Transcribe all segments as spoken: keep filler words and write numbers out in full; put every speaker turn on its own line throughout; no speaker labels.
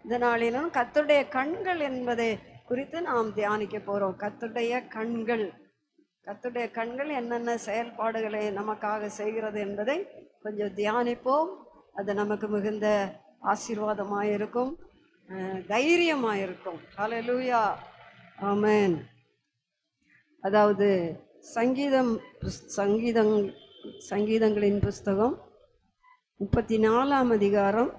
இந்த நாளிலும் கர்த்தருடைய கண்கள் என்பதை குறித்து நாம் தியானிக்க போறோம். கர்த்தருடைய கண்கள், கர்த்தருடைய கண்கள் என்னென்ன செயல்பாடுகளை நமக்காக செய்கிறது என்பதை கொஞ்சம் தியானிப்போம். அது நமக்கு மிகுந்த ஆசீர்வாதமாயிருக்கும், தைரியமாயிருக்கும். ஹல்லேலூயா, ஆமென். அதாவது சங்கீதம் சங்கீதங் சங்கீதங்களின் புஸ்தகம் முப்பத்தி நாலாம் அதிகாரம்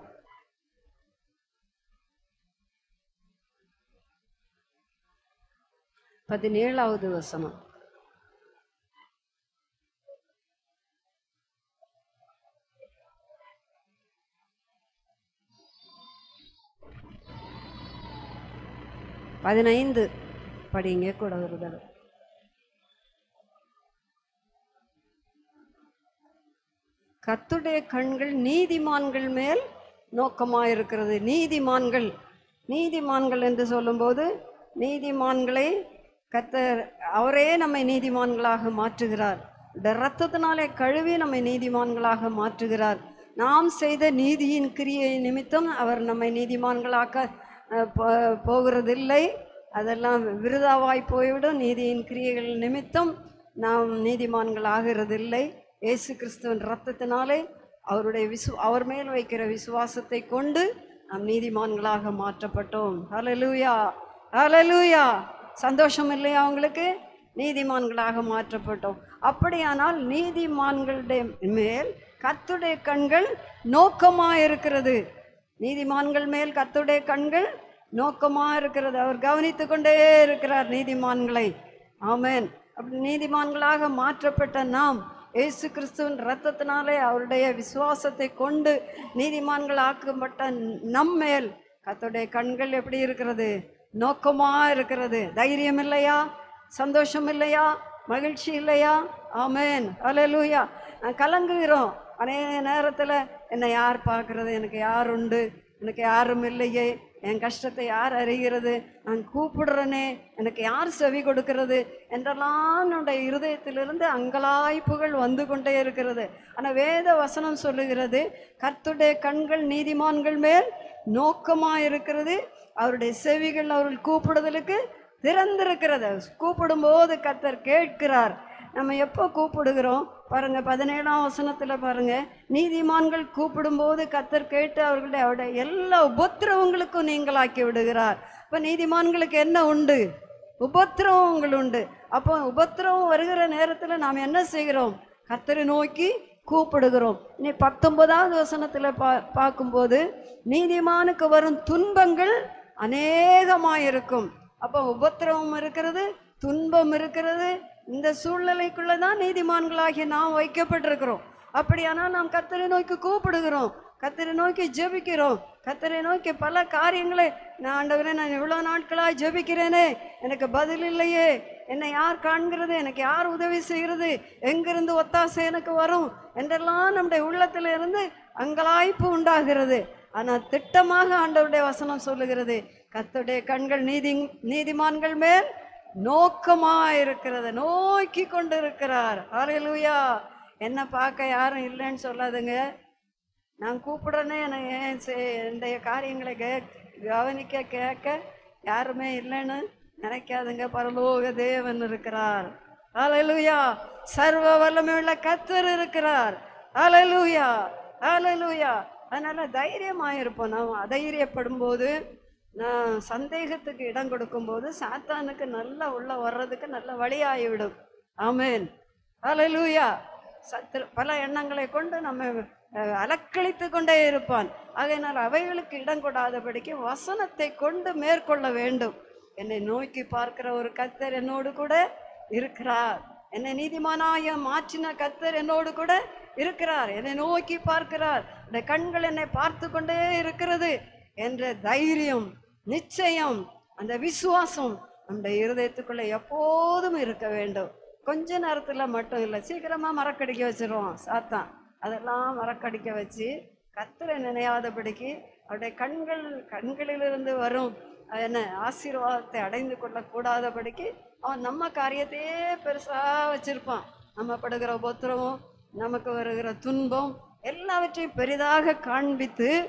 பதினேழாவது வசனம். பதினைந்து படிங்க கூட ஒரு தடவை. கர்த்தருடைய கண்கள் நீதிமான்கள் மேல் நோக்கமாயிருக்கிறது. நீதிமான்கள், நீதிமான்கள் என்று சொல்லும்போது நீதிமான்களை கர்த்தர் அவரே நம்மை நீதிமான்களாக மாற்றுகிறார். இந்த இரத்தத்தினாலே கழுவி நம்மை நீதிமான்களாக மாற்றுகிறார். நாம் செய்த நீதியின் கிரியை நிமித்தம் அவர் நம்மை நீதிமான்களாக்க போகிறதில்லை. அதெல்லாம் விருதாவாய் போய்விடும். நீதியின் கிரியைகள் நிமித்தம் நாம் நீதிமான்கள் ஆகிறதில்லை. இயேசு கிறிஸ்துவின் இரத்தத்தினாலே அவருடைய விசு அவர் மேல் வைக்கிற விசுவாசத்தை கொண்டு நாம் நீதிமான்களாக மாற்றப்பட்டோம். ஹல்லேலூயா, ஹல்லேலூயா. சந்தோஷம் இல்லையா உங்களுக்கு? நீதிமான்களாக மாற்றப்பட்டோம். அப்படியானால் நீதிமான்களுடைய மேல் கர்த்தருடைய கண்கள் நோக்கமாக இருக்கிறது. நீதிமான்கள் மேல் கர்த்தருடைய கண்கள் நோக்கமாக இருக்கிறது. அவர் கவனித்து கொண்டே இருக்கிறார் நீதிமான்களை. ஆமென். அப்படி நீதிமான்களாக மாற்றப்பட்ட நாம் இயேசு கிறிஸ்துவின் இரத்தத்தினாலே அவருடைய விசுவாசத்தை கொண்டு நீதிமான்கள் ஆக்கப்பட்ட நம்மேல் கர்த்தருடைய கண்கள் எப்படி இருக்கிறது? நோக்கமாக இருக்கிறது. தைரியம் இல்லையா? சந்தோஷம் இல்லையா? மகிழ்ச்சி இல்லையா? ஆமென், ஹல்லேலூயா. கலங்குகிறோம் அநேக நேரத்தில். என்னை யார் பார்க்கறது? எனக்கு யார் உண்டு? எனக்கு யாரும் இல்லையே. என் கஷ்டத்தை யார் அறிகிறது? நான் கூப்பிடுறேனே, எனக்கு யார் செவி கொடுக்கிறது என்றெல்லாம் நம்முடைய இருதயத்திலிருந்து அங்கலாய்ப்புகள் வந்து கொண்டே இருக்கிறது. ஆனால் வேத வசனம் சொல்லுகிறது, கர்த்தருடைய கண்கள் நீதிமான்கள் மேல் நோக்கமாக இருக்கிறது, அவருடைய செவிகள் அவர்கள் கூப்பிடுதலுக்கு திறந்திருக்கிறது. கூப்பிடும்போது கர்த்தர் கேட்கிறார். நம்ம எப்போ கூப்பிடுகிறோம் பாருங்க, பதினேழாம் வசனத்துல பாருங்க, நீதிமான்கள் கூப்பிடும்போது கர்த்தர் கேட்டு அவர்களுடைய அவருடைய எல்லா உபத்திரவங்களுக்கும் நீங்களாக்கி விடுகிறார். இப்போ நீதிமான்களுக்கு என்ன உண்டு? உபத்திரவங்கள் உண்டு. அப்போ உபத்திரவம் வருகிற நேரத்தில் நாம் என்ன செய்கிறோம்? கர்த்தரை நோக்கி கூப்பிடுகிறோம். இனி பத்தொன்பதாவது வசனத்துல பா பார்க்கும்போது நீதிமானுக்கு வரும் துன்பங்கள் அநேகமாயிருக்கும். அப்போ உபத்திரவம் இருக்கிறது, துன்பம் இருக்கிறது. இந்த சூழ்நிலைக்குள்ள தான் நீதிமான்களாகிய நாம் வைக்கப்பட்டிருக்கிறோம். அப்படியானால் நாம் கர்த்தரை நோக்கி கூப்பிடுகிறோம், கர்த்தரை நோக்கி ஜெபிக்கிறோம், கர்த்தரை நோக்கி பல காரியங்களை, நான் ஆண்டவரே நான் இவ்வளோ நாட்களாக ஜெபிக்கிறேனே, எனக்கு பதில் இல்லையே, என்னை யார் காண்கிறது, எனக்கு யார் உதவி செய்கிறது, எங்கிருந்து ஒத்தாசை எனக்கு வரும் என்றெல்லாம் நம்முடைய உள்ளத்தில் இருந்து அங்கலாய்ப்பு உண்டாகிறது. ஆனால் திட்டமாக ஆண்டவருடைய வசனம் சொல்லுகிறது, கர்த்தருடைய கண்கள் நீதி நீதிமான்கள் மேல் நோக்கமாக இருக்கிறது, நோக்கி கொண்டு இருக்கிறார். ஹல்லேலூயா. என்னை பார்க்க யாரும் இல்லைன்னு சொல்லாதுங்க. நான் கூப்பிடுறேனே, எனக்கு என்னுடைய காரியங்களை கே கவனிக்க கேட்க யாருமே இல்லைன்னு நினைக்காதுங்க. பரலோக தேவன் இருக்கிறார். ஹல்லேலூயா. சர்வ வல்லமையுள்ள கர்த்தர் இருக்கிறார். ஹல்லேலூயா, ஹல்லேலூயா. அதனால தைரியமாயிருப்போம். நாம் அதைரியப்படும் போது, நான் சந்தேகத்துக்கு இடம் கொடுக்கும்போது சாத்தானுக்கு நல்லா உள்ள வர்றதுக்கு நல்ல வழியாகிவிடும். ஆமென், ஹல்லேலூயா. சத்துரு பல எண்ணங்களை கொண்டு நம்ம அலக்களித்து கொண்டே இருப்பான். ஆகையினால் அவைகளுக்கு இடம் கொடாதபடிக்கு வசனத்தை கொண்டு மேற்கொள்ள வேண்டும். என்னை நோக்கி பார்க்கிற ஒரு கர்த்தர் என்னோடு கூட இருக்கிறார். என்னை நீதிமானாய மாற்றின கர்த்தர் என்னோடு கூட இருக்கிறார். என்னை நோக்கி பார்க்கிறார். இந்த கண்கள் என்னை பார்த்து கொண்டே இருக்கிறது என்ற தைரியம், நிச்சயம், அந்த விசுவாசம் நம்முடைய இருதயத்துக்குள்ள எப்போதும் இருக்க வேண்டும். கொஞ்ச நேரத்துல மட்டும் இல்லை, சீக்கிரமா மறக்கடிக்க வச்சிருவான் சாத்தான். அதெல்லாம் மறக்கடிக்க வச்சு கர்த்தரை நினையாதபடிக்கு அவருடைய கண்கள் கண்களிலிருந்து வரும் என்ன ஆசீர்வாதத்தை அடைந்து கொள்ளக்கூடாதபடிக்கு அவன் நம்ம காரியத்தையே பெருசா வச்சிருப்பான். நம்ம படுகிற உபத்திரவம், நமக்கு வருகிற துன்பம் எல்லாவற்றையும் பெரிதாக காண்பித்து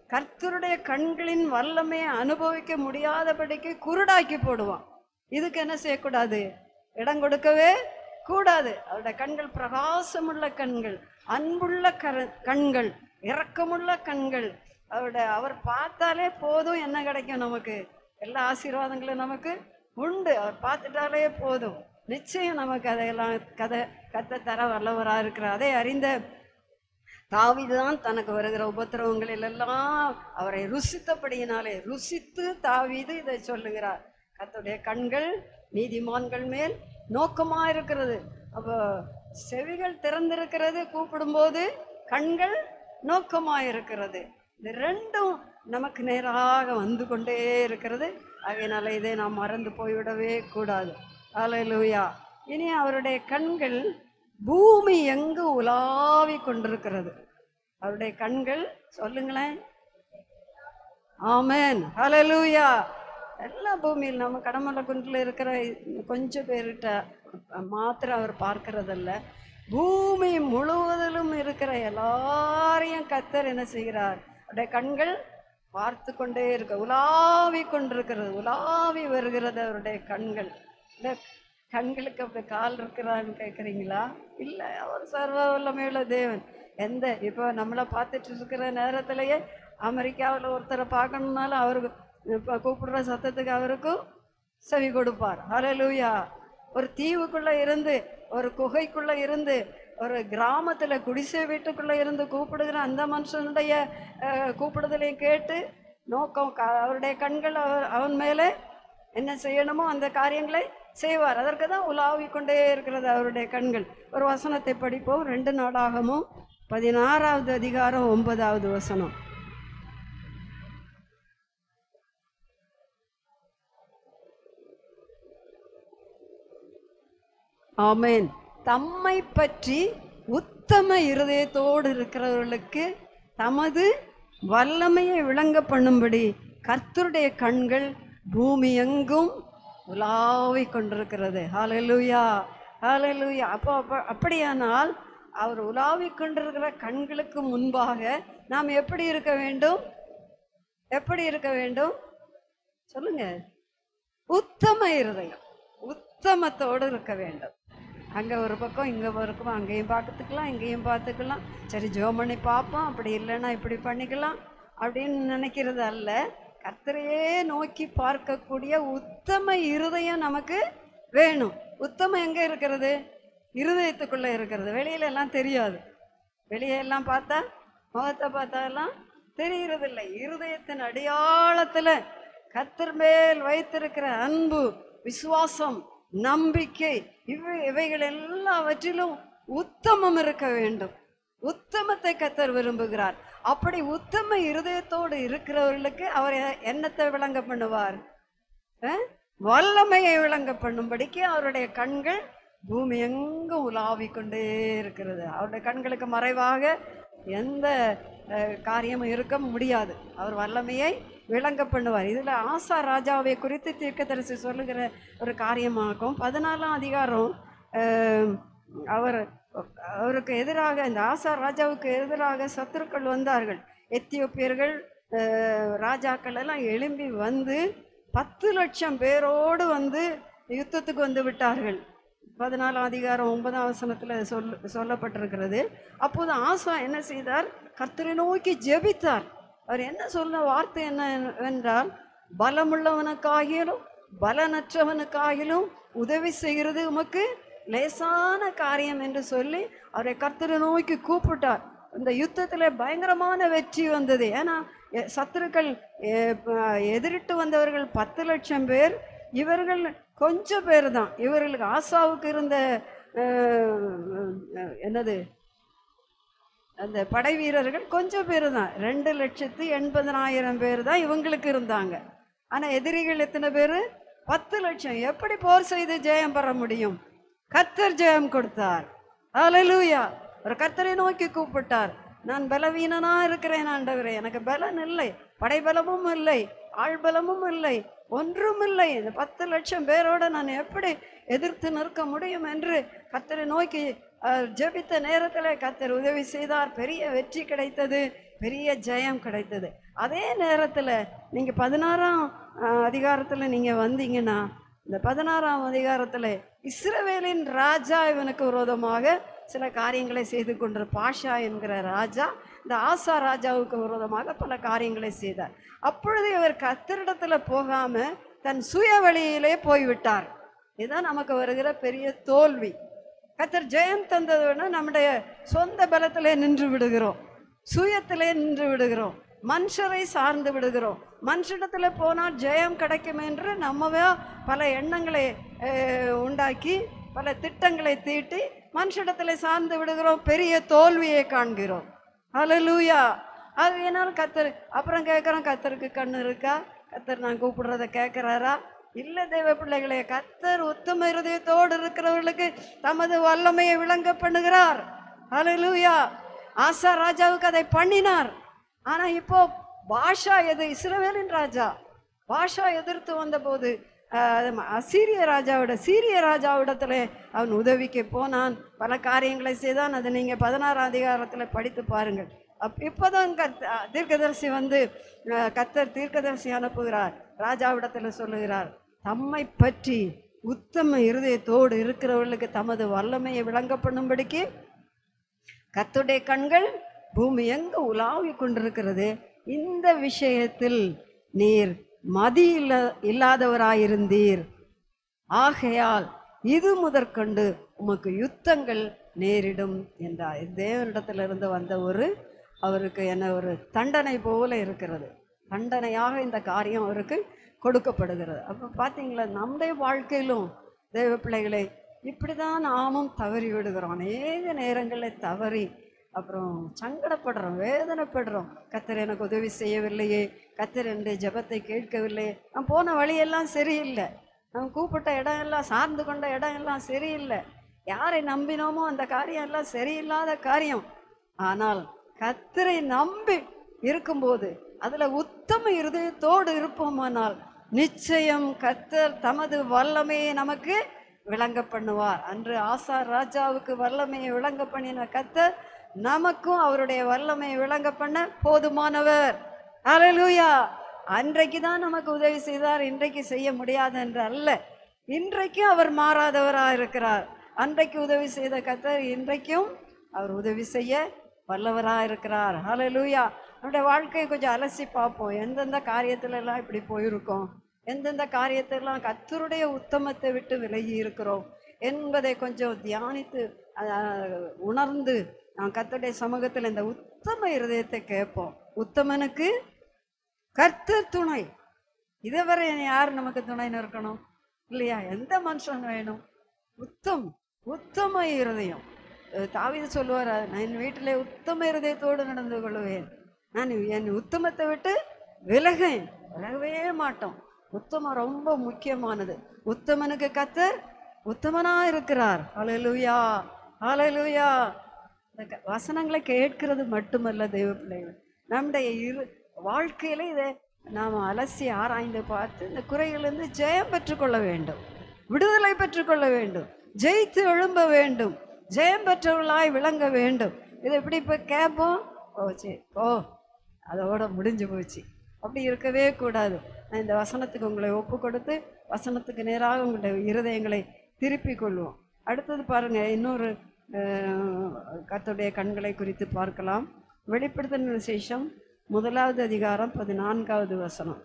கர்த்தருடைய கண்களின் வல்லமையை அனுபவிக்க முடியாதபடிக்கு குருடாக்கி போடுவான். இதுக்கு என்ன செய்யக்கூடாது? இடம் கொடுக்கவே கூடாது. அவருடைய கண்கள் பிரகாசமுள்ள கண்கள், அன்புள்ள கண்கள், இரக்கமுள்ள கண்கள். அவருடைய அவர் பார்த்தாலே போதும், என்ன கிடைக்கும் நமக்கு? எல்லா ஆசீர்வாதங்களும் நமக்கு உண்டு. அவர் பார்த்துட்டாலே போதும், நிச்சயம் நமக்கு அதையெல்லாம் கதை கத்த தர வல்லவராக இருக்கிறார். அதை அறிந்த தாவீதுதான் தனக்கு வருகிற உபத்திரவங்களில் எல்லாம் அவரை ருசித்தபடியினாலே, ருசித்து தாவீது இதை சொல்லுகிறார். கர்த்தருடைய கண்கள் நீதிமான்கள் மேல் நோக்கமா இருக்கிறது. அப்போ செவிகள் திறந்திருக்கிறது கூப்பிடும்போது, கண்கள் நோக்கமா இருக்கிறது. இந்த ரெண்டும் நமக்கு நேராக வந்து கொண்டே இருக்கிறது. அதனால இதை நாம் மறந்து போய்விடவே கூடாது. அல்லேலூயா. இனி அவருடைய கண்கள் பூமி எங்கு உலாவி கொண்டிருக்கிறது. அவருடைய கண்கள் சொல்லுங்களேன். ஆமென், அல்லேலூயா. எல்லா பூமியில் நம்ம கடமலை குன்றில் இருக்கிற கொஞ்சம் பேர்கிட்ட மாத்திரம் அவர் பார்க்கறதல்ல, பூமி முழுவதிலும் இருக்கிற எல்லாரையும் கர்த்தர் என்ன செய்கிறார்? அவருடைய கண்கள் பார்த்து கொண்டே இருக்க, உலாவி கொண்டிருக்கிறது, உலாவி வருகிறது அவருடைய கண்கள். இந்த கண்களுக்கு அப்படி கால் இருக்கிறான்னு கேட்குறீங்களா? இல்லை, அவர் சர்வ வல்லமையுள்ள தேவன். எந்த இப்போ நம்மளை பார்த்துட்டு இருக்கிற நேரத்திலேயே அமெரிக்காவில் ஒருத்தரை பார்க்கணுன்னாலும் அவருக்கு இப்போ கூப்பிடுற சத்தத்துக்கு அவருக்கும் செவி கொடுப்பார். ஹல்லேலூயா. ஒரு தீவுக்குள்ளே இருந்து, ஒரு குகைக்குள்ளே இருந்து, ஒரு கிராமத்தில் குடிசை வீட்டுக்குள்ளே இருந்து கூப்பிடுகிற அந்த மனுஷனுடைய கூப்பிடுதலையும் கேட்டு நோக்கம் அவருடைய கண்கள் அவர் அவன் மேலே என்ன செய்யணுமோ அந்த காரியங்களை செய்வார். அதற்கு தான் உலாவி கொண்டே இருக்கிறது அவருடைய கண்கள். ஒரு வசனத்தை படிப்போம். ரெண்டு நாளாகமும் பதினாறாவது அதிகாரம் ஒன்பதாவது வசனம். ஆமென். தம்மை பற்றி உத்தம இருதயத்தோடு இருக்கிறவர்களுக்கு தமது வல்லமையை விளங்க பண்ணும்படி கர்த்தருடைய கண்கள் பூமி எங்கும் உலாவி கொண்டிருக்கிறது. ஹல்லேலூயா, ஹல்லேலூயா. அப்போ அப்போ அப்படியானால் அவர் உலாவி கொண்டிருக்கிற கண்களுக்கு முன்பாக நாம் எப்படி இருக்க வேண்டும்? எப்படி இருக்க வேண்டும் சொல்லுங்க? உத்தம இருதயம், உத்தமத்தோடு இருக்க வேண்டும். அங்கே ஒரு பக்கம் இங்கே ஒரு பக்கம், அங்கேயும் பார்த்துக்கலாம் இங்கேயும் பார்த்துக்கலாம். சரி ஜெபம் பண்ணி பார்ப்போம், அப்படி இல்லைன்னா இப்படி பண்ணிக்கலாம் அப்படின்னு நினைக்கிறது அல்ல. கர்த்தரையே நோக்கி பார்க்கக்கூடிய உத்தம இருதயம் நமக்கு வேணும். உத்தமம் எங்கே இருக்கிறது? இருதயத்துக்குள்ளே இருக்கிறது. வெளியில எல்லாம் தெரியாது. வெளியெல்லாம் பார்த்தா, முகத்தை பார்த்தா எல்லாம் தெரிகிறதில்லை. இருதயத்தின் அடையாளத்தில் கர்த்தர் மேல் வைத்திருக்கிற அன்பு, விசுவாசம், நம்பிக்கை, இவை இவைகள் எல்லாவற்றிலும் உத்தமம் இருக்க வேண்டும். உத்தமத்தை கர்த்தர் விரும்புகிறார். அப்படி உத்தம இருதயத்தோடு இருக்கிறவர்களுக்கு அவர் என்னத்தை விளங்க பண்ணுவார்? வல்லமையை விளங்க பண்ணும்படிக்கு அவருடைய கண்கள் பூமி எங்கும் உலாவி கொண்டே இருக்கிறது. அவருடைய கண்களுக்கு மறைவாக எந்த காரியமும் இருக்க முடியாது. அவர் வல்லமையை விளங்க பண்ணுவார். இதில் ஆசா ராஜாவை குறித்து தீர்க்கதரிசி சொல்லுகிற ஒரு காரியமாகும். பதினாலாம் அதிகாரம் அவர் அவருக்கு எதிராக, இந்த ஆசா ராஜாவுக்கு எதிராக சத்துருக்கள் வந்தார்கள். எத்தியோப்பியர்கள் ராஜாக்கள் எல்லாம் எழும்பி வந்து பத்து லட்சம் பேரோடு வந்து யுத்தத்துக்கு வந்து விட்டார்கள். பதினாலாம் அதிகாரம் ஒன்பதாம் வசனத்தில் சொல் சொல்லப்பட்டிருக்கிறது. அப்போது ஆசா என்ன செய்தார்? கர்த்தரை நோக்கி ஜெபித்தார். அவர் என்ன சொன்ன வார்த்தை என்ன என்றால், பலமுள்ளவனுக்காகிலும் பலனற்றவனுக்காகிலும் உதவி செய்கிறது உமக்கு லேசான காரியம் என்று சொல்லி அவரை கர்த்தரை நோக்கி கூப்பிட்டார். இந்த யுத்தத்தில் பயங்கரமான வெற்றி வந்தது. ஏன்னா சத்துருக்கள் எதிரிட்டு வந்தவர்கள் பத்து லட்சம் பேர், இவர்கள் கொஞ்சம் பேர் தான். இவர்களுக்கு ஆசாவுக்கு இருந்த என்னது அந்த படை வீரர்கள் கொஞ்சம் பேர் தான். ரெண்டு லட்சத்து எண்பதனாயிரம் பேர் தான் இவங்களுக்கு இருந்தாங்க. ஆனால் எதிரிகள் எத்தனை பேர்? பத்து லட்சம். எப்படி போர் செய்து ஜெயம் பெற முடியும்? கர்த்தர் ஜெயம் கொடுத்தார். ஹல்லேலூயா. ஒரு கர்த்தரை நோக்கி கூப்பிட்டார். நான் பலவீனனா இருக்கிறேன் ஆண்டவரே, எனக்கு பலன் இல்லை, படைபலமும் இல்லை, ஆள்பலமும் இல்லை, ஒன்றும் இல்லை. இந்த பத்து லட்சம் பேரோட நான் எப்படி எதிர்த்து நிற்க முடியும் என்று கர்த்தரை நோக்கி ஜெபித்த நேரத்தில் கர்த்தர் உதவி செய்தார். பெரிய வெற்றி கிடைத்தது. பெரிய ஜெயம் கிடைத்தது. அதே நேரத்தில் நீங்கள் பதினாறாம் அதிகாரத்தில் நீங்கள் வந்தீங்கன்னா, இந்த பதினாறாம் அதிகாரத்தில் இஸ்ரவேலின் ராஜா இவனுக்கு விரோதமாக சில காரியங்களை செய்து கொண்ட பாஷா என்கிற ராஜா இந்த ஆசா ராஜாவுக்கு விரோதமாக பல காரியங்களை செய்தார். அப்பொழுது இவர் கர்த்தரிடத்தில் போகாமல் தன் சுய வழியிலே போய்விட்டார். இதுதான் நமக்கு வருகிற பெரிய தோல்வி. கர்த்தர் ஜெயம் தந்ததுன்னா நம்முடைய சொந்த பலத்திலே நின்று விடுகிறோம், சுயத்திலே நின்று விடுகிறோம், மனுஷரை சார்ந்து விடுகிறோம். மனுஷனிடத்தில் போனால் ஜெயம் கிடைக்கும் என்று நம்மவே பல எண்ணங்களை உண்டாக்கி பல திட்டங்களை தீட்டி மனுஷனிடத்தில் சார்ந்து விடுகிறோம், பெரிய தோல்வியை காண்கிறோம். ஹல்லேலூயா. அது ஏன்னாலும் கர்த்தர் அப்புறம் கேட்குறோம், கர்த்தருக்கு கண்ணு இருக்கா? கர்த்தர் நான் கூப்பிடுறத கேட்குறாரா? இல்லை தேவ பிள்ளைகளே, கர்த்தர் உத்தம இருதயத்தோடு இருக்கிறவர்களுக்கு தமது வல்லமையை விளங்க பண்ணுகிறார். ஹல்லேலூயா. ஆசா ராஜாவுக்கு அதை பண்ணினார். ஆனால் இப்போ பாஷா எது இஸ்ரவேலின் ராஜா பாஷா எதிர்த்து வந்தபோது அசீரிய ராஜாவோட சீரிய ராஜாவிடத்துல அவன் உதவிக்கு போனான், பல காரியங்களை செய்தான். அதை நீங்கள் பதினாறாம் அதிகாரத்தில் படித்து பாருங்கள். அப் இப்போதான் கத் தீர்க்கதரிசி வந்து கர்த்தர் தீர்க்கதரிசி அனுப்புகிறார், ராஜாவிடத்தில் சொல்லுகிறார், தம்மை பற்றி உத்தம இருதயத்தோடு இருக்கிறவர்களுக்கு தமது வல்லமையை விளங்க பண்ணும்படிக்கு கர்த்தருடைய கண்கள் பூமி எங்கு உலாவி கொண்டிருக்கிறது. இந்த விஷயத்தில் நீர் மதி இல்ல இல்லாதவராயிருந்தீர், ஆகையால் இது முதற்கொண்டு உமக்கு யுத்தங்கள் நேரிடும் என்றார். தேவனிடத்திலிருந்து வந்த ஒரு அவருக்கு என்ன ஒரு தண்டனை போல இருக்கிறது. தண்டனையாக இந்த காரியம் அவருக்கு கொடுக்கப்படுகிறது. அப்போ பார்த்தீங்களா, நம்முடைய வாழ்க்கையிலும் தேவ பிள்ளைகளை இப்படி தான் நாமும் தவறி விடுகிறோம். அநேக நேரங்களில் தவறி அப்புறம் சங்கடப்படுறோம், வேதனைப்படுறோம். கர்த்தர் எனக்கு உதவி செய்யவில்லையே, கர்த்தர் என்னுடைய ஜெபத்தை கேட்கவில்லையே, நான் போன வழியெல்லாம் சரியில்லை, நான் கூப்பிட்ட இடம் எல்லாம் சார்ந்து கொண்ட இடம் எல்லாம் சரியில்லை, யாரை நம்பினோமோ அந்த காரியம் எல்லாம் சரியில்லாத காரியம். ஆனால் கர்த்தரை நம்பி இருக்கும்போது அதில் உத்தம இருதயத்தோடு இருப்போமானால் நிச்சயம் கர்த்தர் தமது வல்லமையை நமக்கு விளங்க பண்ணுவார். அன்று ஆசா ராஜாவுக்கு வல்லமையை விளங்க பண்ணின கர்த்தர் நமக்கும் அவருடைய வல்லமையை விளங்க பண்ண போதுமானவர். ஹல்லேலூயா. அன்றைக்கு தான் நமக்கு உதவி செய்தார், இன்றைக்கு செய்ய முடியாது என்று அல்ல. இன்றைக்கும் அவர் மாறாதவராக இருக்கிறார். அன்றைக்கு உதவி செய்த கர்த்தர் இன்றைக்கும் அவர் உதவி செய்ய வல்லவராக இருக்கிறார். ஹல்லேலூயா. நம்முடைய வாழ்க்கையை கொஞ்சம் அலசி பார்ப்போம். எந்தெந்த காரியத்திலெல்லாம் இப்படி போயிருக்கோம், எந்தெந்த காரியத்திலெல்லாம் கர்த்தருடைய உத்தமத்தை விட்டு விலகி இருக்கிறோம் என்பதை கொஞ்சம் தியானித்து உணர்ந்து நான் கர்த்தருடைய சமூகத்தில் இந்த உத்தம இருதயத்தை கேட்போம். உத்தமனுக்கு கர்த்தர் துணை. இதுவரை யார் நமக்கு துணைன்னு இருக்கணும் இல்லையா? எந்த மனுஷன் வேணும்? உத்தம் உத்தம இருதயம். தாவீது சொல்லுவார், நான் என் வீட்டிலே உத்தம இருதயத்தோடு நடந்து கொள்வேன், நான் என் உத்தமத்தை விட்டு விலகேன், விலகவே மாட்டோம். உத்தமம் ரொம்ப முக்கியமானது. உத்தமனுக்கு கர்த்தர் உத்தமனா இருக்கிறார். ஹல்லேலூயா, ஹல்லேலூயா. இந்த வசனங்களை கேட்கிறது மட்டுமல்ல தெய்வ பிள்ளைகள், நம்முடைய இரு வாழ்க்கையில இதை நாம் அலசி ஆராய்ந்து பார்த்து இந்த குறைகளிலிருந்து ஜெயம் பெற்றுக்கொள்ள வேண்டும், விடுதலை பெற்றுக்கொள்ள வேண்டும், ஜெயித்து எழும்ப வேண்டும், ஜெயம் பெற்றவர்களாய் விளங்க வேண்டும். இதை எப்படி இப்போ கேட்போம், ஓ சரி ஓ அதோட முடிஞ்சு போச்சு, அப்படி இருக்கவே கூடாது. நான் இந்த வசனத்துக்கு உங்களை ஒப்பு கொடுத்து வசனத்துக்கு நேராக உங்களுடைய இருதயங்களை திருப்பி கொள்வோம். அடுத்தது பாருங்க, இன்னொரு கர்த்தருடைய கண்களை குறித்து பார்க்கலாம். வெளிப்படுத்தின விசேஷம் முதலாவது அதிகாரம் பதினான்காவது வசனம்.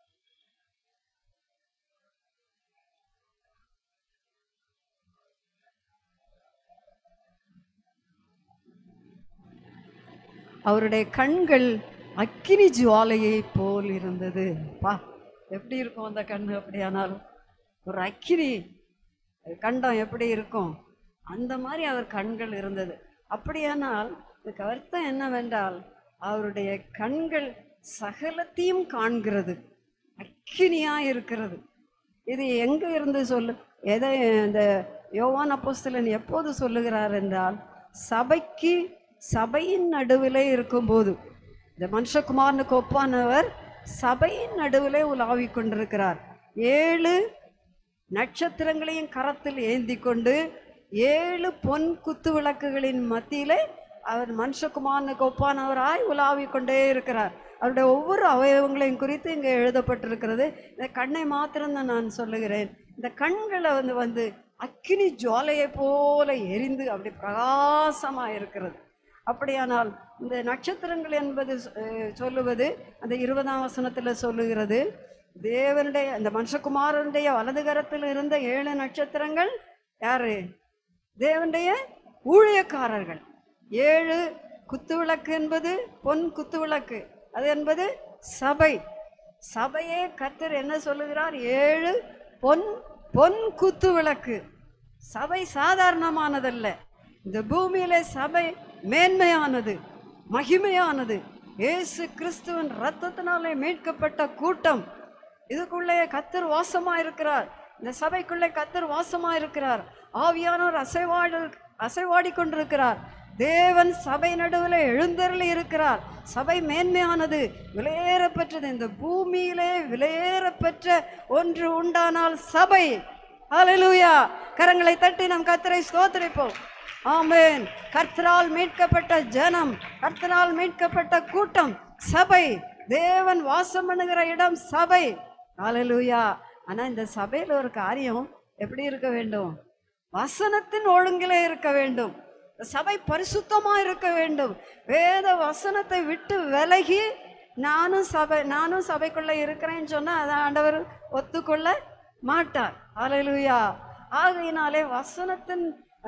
அவருடைய கண்கள் அக்கினி ஜுவாலையை போல் இருந்தது. பா, எப்படி இருக்கும் அந்த கண்ணு? அப்படியானாலும் ஒரு அக்கினி கண்டம் எப்படி இருக்கும், அந்த மாதிரி அவர் கண்கள் இருந்தது. அப்படியானால் இதுக்கு அர்த்தம் என்னவென்றால் அவருடைய கண்கள் சகலத்தையும் காண்கிறது, அக்கினியா இருக்கிறது. இது எங்க இருந்து சொல்லு எதை இந்த யோவான் அப்போஸ்தலன் எப்போது சொல்லுகிறார் என்றால், சபைக்கு சபையின் நடுவிலே இருக்கும்போது இந்த மனுஷகுமாரனுக்கு ஒப்பானவர் சபையின் நடுவிலே உலாவிக் கொண்டிருக்கிறார். ஏழு நட்சத்திரங்களையும் கரத்தில் ஏந்தி கொண்டு ஏழு பொன் குத்து விளக்குகளின் மத்தியிலே அவர் மனுஷகுமாரனுக்கு ஒப்பானவராய் உலாவிக் கொண்டே இருக்கிறார். அவருடைய ஒவ்வொரு அவயவங்களையும் குறித்து இங்கே எழுதப்பட்டிருக்கிறது. இந்த கண்ணை மாத்திரம்தான் நான் சொல்லுகிறேன். இந்த கண்களை வந்து வந்து அக்கினி ஜுவாலையை போல எரிந்து அப்படி பிரகாசமாக இருக்கிறது. அப்படியானால் இந்த நட்சத்திரங்கள் என்பது சொல்லுவது அந்த இருபதாம் வசனத்தில் சொல்லுகிறது, தேவனுடைய அந்த மனுஷகுமாரனுடைய வலது கரத்தில் இருந்த ஏழு நட்சத்திரங்கள் யாரு? தேவனுடைய ஊழியக்காரர்கள். ஏழு குத்துவிளக்கு என்பது பொன் குத்துவிளக்கு, அது என்பது சபை. சபையே கர்த்தர் என்ன சொல்லுகிறார்? ஏழு பொன் பொன் குத்து விளக்கு. சபை சாதாரணமானதல்ல. இந்த பூமியில சபை மேன்மையானது, மகிமையானது. இயேசு கிறிஸ்துவின் இரத்தத்தினாலே மீட்கப்பட்ட கூட்டம். இதுக்குள்ளே கர்த்தர் வாசமா இருக்கிறார். இந்த சபைக்குள்ளே கர்த்தர் வாசமா இருக்கிறார். ஆவியானவர் அசைவாடு அசைவாடி கொண்டிருக்கிறார். தேவன் சபை நடுவில் எழுந்தருளி இருக்கிறார். சபை மேன்மையானது, விலையேறப்பெற்றது. இந்த பூமியிலே விலையேறப்பெற்ற ஒன்று உண்டானால் சபை. ஹல்லேலூயா! கரங்களை தட்டி நம் கர்த்தரை ஸ்தோத்திரிப்போம். ஆமென். கர்த்தரால் மீட்கப்பட்ட ஜனம், கர்த்தரால் மீட்கப்பட்ட கூட்டம் சபை. தேவன் வாசம் பண்ணுகிற இடம் சபை. ஹல்லேலூயா! ஆனா இந்த சபையில் ஒரு காரியம் எப்படி இருக்க வேண்டும்? வசனத்தின் ஒழுங்கிலே இருக்க வேண்டும். சபை பரிசுத்தமா இருக்க வேண்டும். வேத வசனத்தை விட்டு விலகி நானும் சபை நானும் சபைக்குள்ள இருக்கிறேன்னு சொன்னா அதை ஆண்டவர் ஒத்துக்கொள்ள மாட்டார். ஹல்லேலூயா! ஆகையினாலே வசனத்தின்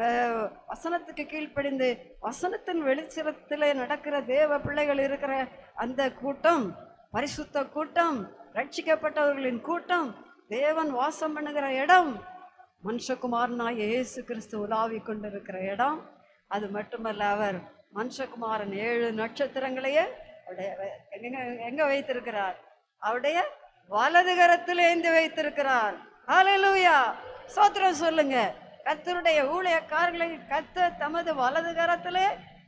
வசனத்துக்கு கீழ்ப்படிந்து வசனத்தின் வெளிச்சத்திலே நடக்கிற தேவ பிள்ளைகள் இருக்கிற அந்த கூட்டம் பரிசுத்த கூட்டம், ரட்சிக்கப்பட்டவர்களின் கூட்டம், தேவன் வாசம் பண்ணுகிற இடம், மனுஷகுமாரனாய் இயேசு கிறிஸ்து உலாவி கொண்டிருக்கிற இடம். அது மட்டுமல்ல, அவர் மனுஷகுமாரன் ஏழு நட்சத்திரங்களையே அவருடைய எங்க எங்க வைத்திருக்கிறார்? அவருடைய வலது கரத்தில் ஏந்தி வைத்திருக்கிறார். ஹல்லேலூயா! ஸ்தோத்திரம் சொல்லுங்க. கர்த்தருடைய ஊழியக்காரர்களை கர்த்தர் தமது வலது கரத்திலே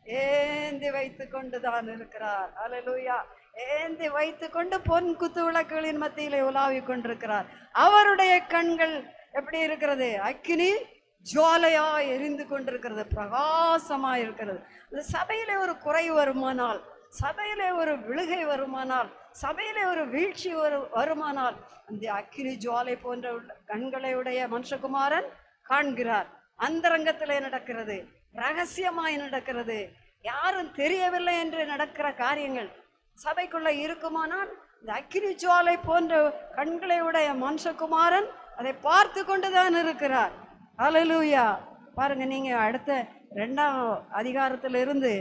ஏந்தி வைத்து கொண்டுதான் இருக்கிறார். ஹல்லேலூயா! ஏந்தி வைத்து கொண்டு பொன் குத்து விளக்குகளின் மத்தியிலே உலாவி கொண்டிருக்கிறார். அவருடைய கண்கள் எப்படி இருக்கிறது? அக்கினி ஜுவாலையா எரிந்து கொண்டிருக்கிறது, பிரகாசமா இருக்கிறது. இந்த சபையிலே ஒரு குறை வருமானால், சபையிலே ஒரு விழுகை வருமானால், சபையிலே ஒரு வீழ்ச்சி வரு வருமானால் அந்த அக்கினி ஜுவாலை போன்ற கண்களை உடைய மனுஷகுமாரன் காண்கிறார். அந்தரங்கத்திலே நடக்கிறது, ரகசியமாய் நடக்கிறது, யாரும் தெரியவில்லை என்று நடக்கிற காரியங்கள் சபைக்குள்ள இருக்குமானால் இந்த அக்கினி ஜுவாலை போன்ற கண்களை உடைய மனுஷகுமாரன் அதை பார்த்து கொண்டுதான் இருக்கிறார். ஹல்லேலூயா! பாருங்க, நீங்க அடுத்த ரெண்டாம் அதிகாரத்திலிருந்து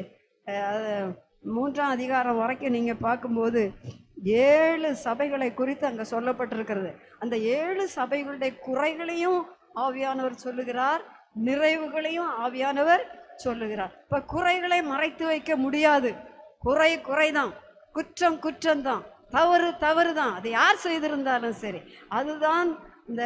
மூன்றாம் அதிகாரம் வரைக்கும் நீங்க பார்க்கும்போது ஏழு சபைகளை குறித்து அங்க சொல்லப்பட்டிருக்கிறது. அந்த ஏழு சபைகளுடைய குறைகளையும் ஆவியானவர் சொல்லுகிறார், நிறைவுகளையும் ஆவியானவர் சொல்லுகிறார். இப்ப குறைகளை மறைத்து வைக்க முடியாது. குறை குறைதான், குற்றம் குற்றம்தான், தவறு தவறு தான். அது யார் செய்திருந்தாலும் சரி, அதுதான் இந்த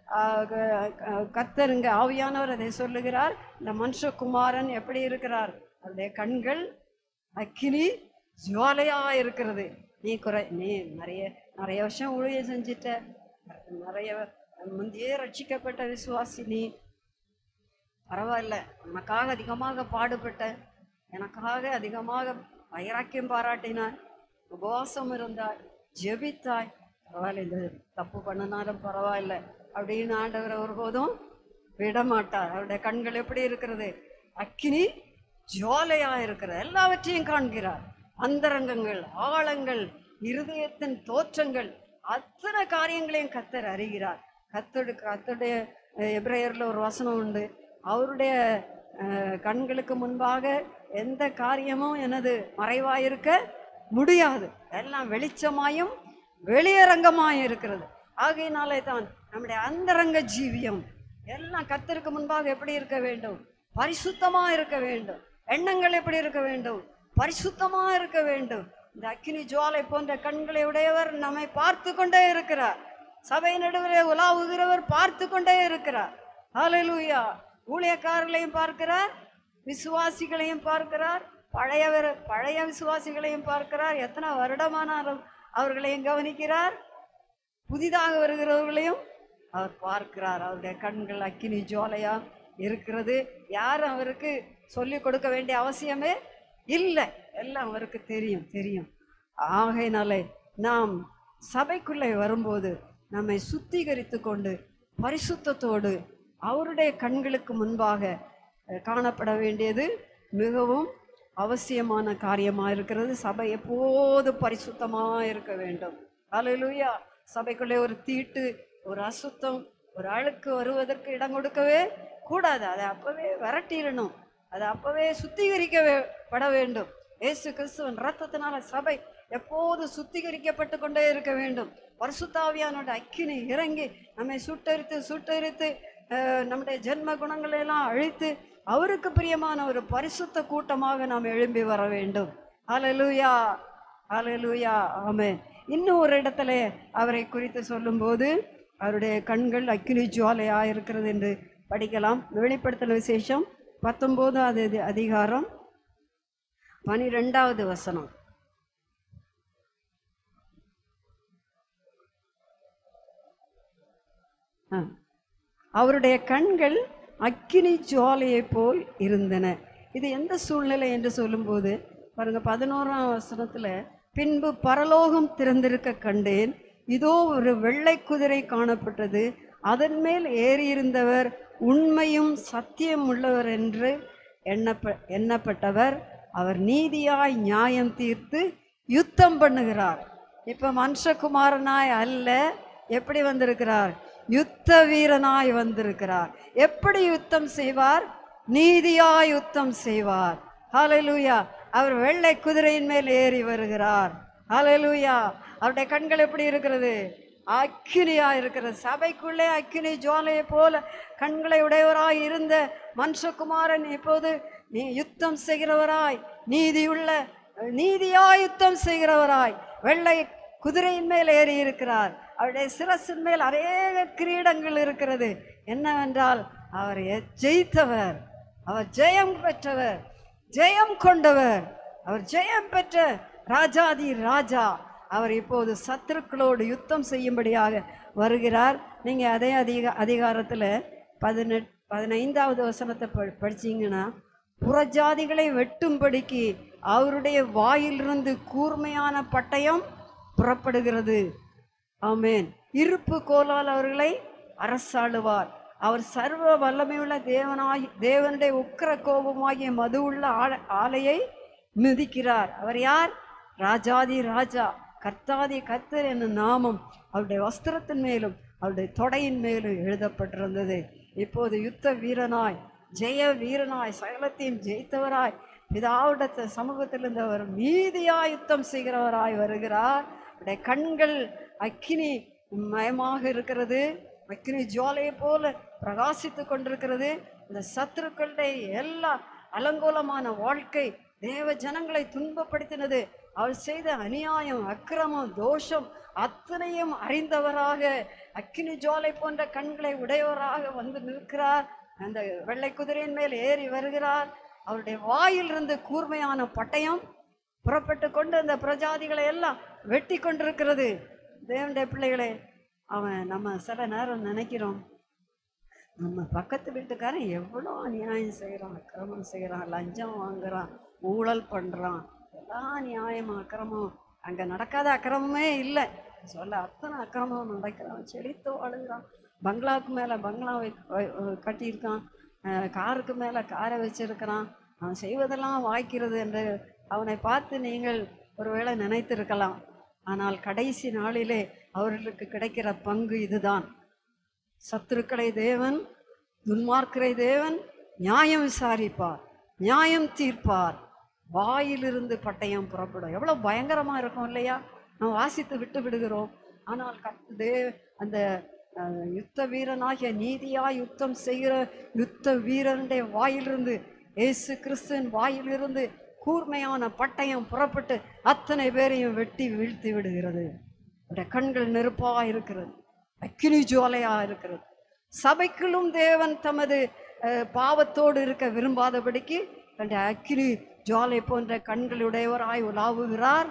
கர்த்தருங்க ஆவியானவர் அதை சொல்லுகிறார். இந்த மனுஷகுமாரன் எப்படி இருக்கிறார்? அவருடைய கண்கள் அக்கினி ஜுவாலையா இருக்கிறது. நீ குறை நீ நிறைய நிறைய வருஷம் ஊழியம் செஞ்சிட்ட, நிறைய முந்தையே ரட்சிக்கப்பட்ட விசுவாசி, நீ பரவாயில்ல, உனக்காக அதிகமாக பாடுபட்ட, எனக்காக அதிகமாக வைராக்கியம் பாராட்டினாய், உபவாசம் இருந்தாய், ஜெபித்தாய், பரவாயில்ல, இந்த தப்பு பண்ணினாலும் பரவாயில்ல அப்படின்னு ஆண்டவர் ஒருபோதும் விடமாட்டார். அவருடைய கண்கள் எப்படி இருக்கிறது? அக்கினி ஜுவாலையா இருக்கிறது. எல்லாவற்றையும் காண்கிறார். அந்தரங்கங்கள், ஆழங்கள், இருதயத்தின் தோற்றங்கள், அத்தனை காரியங்களையும் கர்த்தர் அறிகிறார். கர்த்தரு கர்த்தருடைய எபிரேயர்ல ஒரு வசனம் உண்டு, அவருடைய கண்களுக்கு முன்பாக எந்த காரியமும் எனது மறைவாயிருக்க முடியாது, எல்லாம் வெளிச்சமாயும் வெளியரங்கமாயும் இருக்கிறது. ஆகையினாலே தான் நம்முடைய அந்தரங்க ஜீவியம் எல்லாம் கர்த்தருக்கு முன்பாக எப்படி இருக்க வேண்டும்? பரிசுத்தமா இருக்க வேண்டும். எண்ணங்கள் எப்படி இருக்க வேண்டும்? பரிசுத்தமா இருக்க வேண்டும். இந்த அக்கினி ஜுவாலை போன்ற கண்களை உடையவர் நம்மை பார்த்து கொண்டே இருக்கிறார். சபை நடுவிலே உலாவுகிறவர் பார்த்து கொண்டே இருக்கிறார். ஹல்லேலூயா! ஊழியக்காரர்களையும் பார்க்கிறார், விசுவாசிகளையும் பார்க்கிறார், பழையவர் பழைய விசுவாசிகளையும் பார்க்கிறார், எத்தனை வருடமானாலும் அவர்களையும் கவனிக்கிறார், புதிதாக வருகிறவர்களையும் அவர் பார்க்கிறார். அவருடைய கண்கள் அக்கினி ஜுவாலையா இருக்கிறது. யாரும் அவருக்கு சொல்லிக் கொடுக்க வேண்டிய அவசியமே இல்லை, எல்லாம் அவருக்கு தெரியும் தெரியும் ஆகையினாலே நாம் சபைக்குள்ளே வரும்போது நம்மை சுத்திகரித்து கொண்டு பரிசுத்தத்தோடு அவருடைய கண்களுக்கு முன்பாக காணப்பட வேண்டியது மிகவும் அவசியமான காரியமாக இருக்கிறது. சபை எப்போது பரிசுத்தமாக இருக்க வேண்டும். அல்லேலூயா. சபைக்குள்ளே ஒரு தீட்டு, ஒரு அசுத்தம், ஒரு அழுக்கு வருவதற்கு இடம் கொடுக்கவே கூடாது. அதை அப்பவே விரட்டிடணும், அதை அப்பவே சுத்திகரிக்க பட வேண்டும். இயேசு கிறிஸ்துவின் இரத்தத்தினால சபை எப்போது சுத்திகரிக்கப்பட்டு கொண்டே இருக்க வேண்டும். பரிசுத்த ஆவியானோட அக்கினி இறங்கி நம்மை சுட்டரித்து சுட்டரித்து நம்முடைய ஜென்ம குணங்களை எல்லாம் அழித்து அவருக்கு பிரியமான ஒரு பரிசுத்த கூட்டமாக நாம் எழும்பி வர வேண்டும். அல்லேலூயா, அல்லேலூயா, ஆமென். இன்னும் ஒரு இடத்துல அவரை குறித்து சொல்லும்போது அவருடைய கண்கள் அக்கினி ஜுவாலையாக இருக்கிறது என்று படிக்கலாம். வெளிப்படுத்தல் விசேஷம் பத்தொன்பதாவது அதிகாரம் பனிரெண்டாவது வசனம். அவருடைய கண்கள் அக்கினி ஜுவாலையை போல் இருந்தன. இது எந்த சூழ்நிலை என்று சொல்லும்போது பாருங்க, பதினோராம் வசனத்துல, பின்பு பரலோகம் திறந்திருக்க கண்டேன், இதோ ஒரு வெள்ளை குதிரை காணப்பட்டது, அதன் மேல் ஏறியிருந்தவர் உண்மையும் சத்தியம் உள்ளவர் என்று எண்ணப்ப எண்ணப்பட்டவர் அவர் நீதியாய் நியாயம் தீர்த்து யுத்தம் பண்ணுகிறார். இப்ப மனுஷகுமாரனாய் அல்ல, எப்படி வந்திருக்கிறார்? யுத்த வீரனாய் வந்திருக்கிறார். எப்படி யுத்தம் செய்வார்? நீதியாய் யுத்தம் செய்வார். ஹல்லேலூயா. அவர் வெள்ளை குதிரையின் மேல் ஏறி வருகிறார். ஹல்லேலூயா. அவருடைய கண்கள் எப்படி இருக்கிறது? அக்கினியா இருக்கிறது. சபைக்குள்ளே அக்கினி ஜுவாலையை போல கண்களை உடையவராய் இருந்த மனுஷகுமாரன் இப்போது நீ யுத்தம் செய்கிறவராய், நீதியுள்ள நீதியாய் யுத்தம் செய்கிறவராய் வெள்ளை குதிரையின் மேல் ஏறி இருக்கிறார். அவருடைய சிரசின் மேல் அநேக கிரீடங்கள் இருக்கிறது. என்னவென்றால் அவர் ஜெயித்தவர், அவர் ஜெயம் பெற்றவர், ஜெயம் கொண்டவர், அவர் ஜெயம் பெற்ற ராஜாதி ராஜா. அவர் இப்போது சத்துருக்களோடு யுத்தம் செய்யும்படியாக வருகிறார். நீங்கள் அதே அதிக அதிகாரத்தில் பதினெட் பதினைந்தாவது வசனத்தை ப படிச்சிங்கன்னா புறஜாதிகளை வெட்டும்படிக்கு அவருடைய வாயிலிருந்து கூர்மையான பட்டயம் புறப்படுகிறது. ஆமென். இருப்பு கோலால் அவர்களை அரசாளுவார். அவர் சர்வ வல்லமையுள்ள தேவனாய் தேவனுடைய உக்கிர கோபமாகிய மது உள்ள ஆலையை மிதிக்கிறார். அவர் யார்? ராஜாதி ராஜா, கர்த்தாதி கர்த்தர் என்னும் நாமம் அவருடைய வஸ்திரத்தின் மேலும் அவருடைய தொடையின் மேலும் எழுதப்பட்டிருந்தது. இப்போது யுத்த வீரனாய், ஜெய வீரனாய், சகலத்தையும் ஜெயித்தவராய், பிதாவுடைய சமூகத்திலிருந்து அவர் நீதியாய் யுத்தம் செய்கிறவராய் வருகிறார். அவருடைய கண்கள் அக்கினி மயமாக இருக்கிறது, அக்கினி ஜுவாலையை போல பிரகாசித்து கொண்டிருக்கிறது. இந்த சத்துருக்களுடைய எல்லா அலங்கோலமான வாழ்க்கை தேவ ஜனங்களை துன்பப்படுத்தினது. அவர் செய்த அநியாயம், அக்கிரமம், தோஷம் அத்தனையும் அறிந்தவராக அக்கினி ஜுவாலை போன்ற கண்களை உடையவராக வந்து நிற்கிறார். அந்த வெள்ளை குதிரையின் மேல் ஏறி வருகிறார். அவருடைய வாயிலிருந்து கூர்மையான பட்டயம் புறப்பட்டு கொண்டு அந்த பிரஜாதிகளை எல்லாம் வெட்டி கொண்டிருக்கிறது. தேவனுடைய பிள்ளைகளே, அவன் நம்ம சில நேரம் நினைக்கிறோம், நம்ம பக்கத்து வீட்டுக்காரன் எவ்வளோ அநியாயம் செய்கிறான், அக்கிரமம் செய்கிறான், லஞ்சம் வாங்குறான், ஊழல் பண்ணுறான், எல்லாம் நியாயம் அக்கிரமம், அங்கே நடக்காத அக்கிரமமே இல்லை சொல்ல, அத்தனை அக்கிரமம் நடக்கிறான், செழித்து வாழுகிறான், பங்களாவுக்கு மேலே பங்களாவை கட்டியிருக்கான், காருக்கு மேலே காரை வச்சிருக்கிறான், அவன் செய்வதெல்லாம் வாய்க்கிறது என்று அவனை பார்த்து நீங்கள் ஒருவேளை நினைத்திருக்கலாம். ஆனால் கடைசி நாளிலே அவர்களுக்கு கிடைக்கிற பங்கு இதுதான். சத்துருக்களை தேவன், துன்மார்க்கரை தேவன் நியாயம் விசாரிப்பார், நியாயம் தீர்ப்பார், வாயிலிருந்து பட்டயம் புறப்படும். எவ்வளோ பயங்கரமாக இருக்கும் இல்லையா? நாம் வாசித்து விட்டு விடுகிறோம். ஆனால் கத்து அந்த யுத்த வீரனாகிய நீதியாய் யுத்தம் செய்கிற யுத்த வீரனுடைய வாயிலிருந்து, இயேசு கிறிஸ்துவின் வாயிலிருந்து கூர்மையான பட்டயம் புறப்பட்டு அத்தனை பேரையும் வெட்டி வீழ்த்தி விடுகிறது. அவருடைய கண்கள் நெருப்பாக இருக்கிறது, அக்கினி ஜுவாலையா இருக்கிறது. சபைக்குள்ளும் தேவன் தமது பாவத்தோடு இருக்க விரும்பாதபடிக்கு தன்னுடைய அக்கினி ஜுவாலை போன்ற கண்களுடையவராய் உலாவுகிறார்.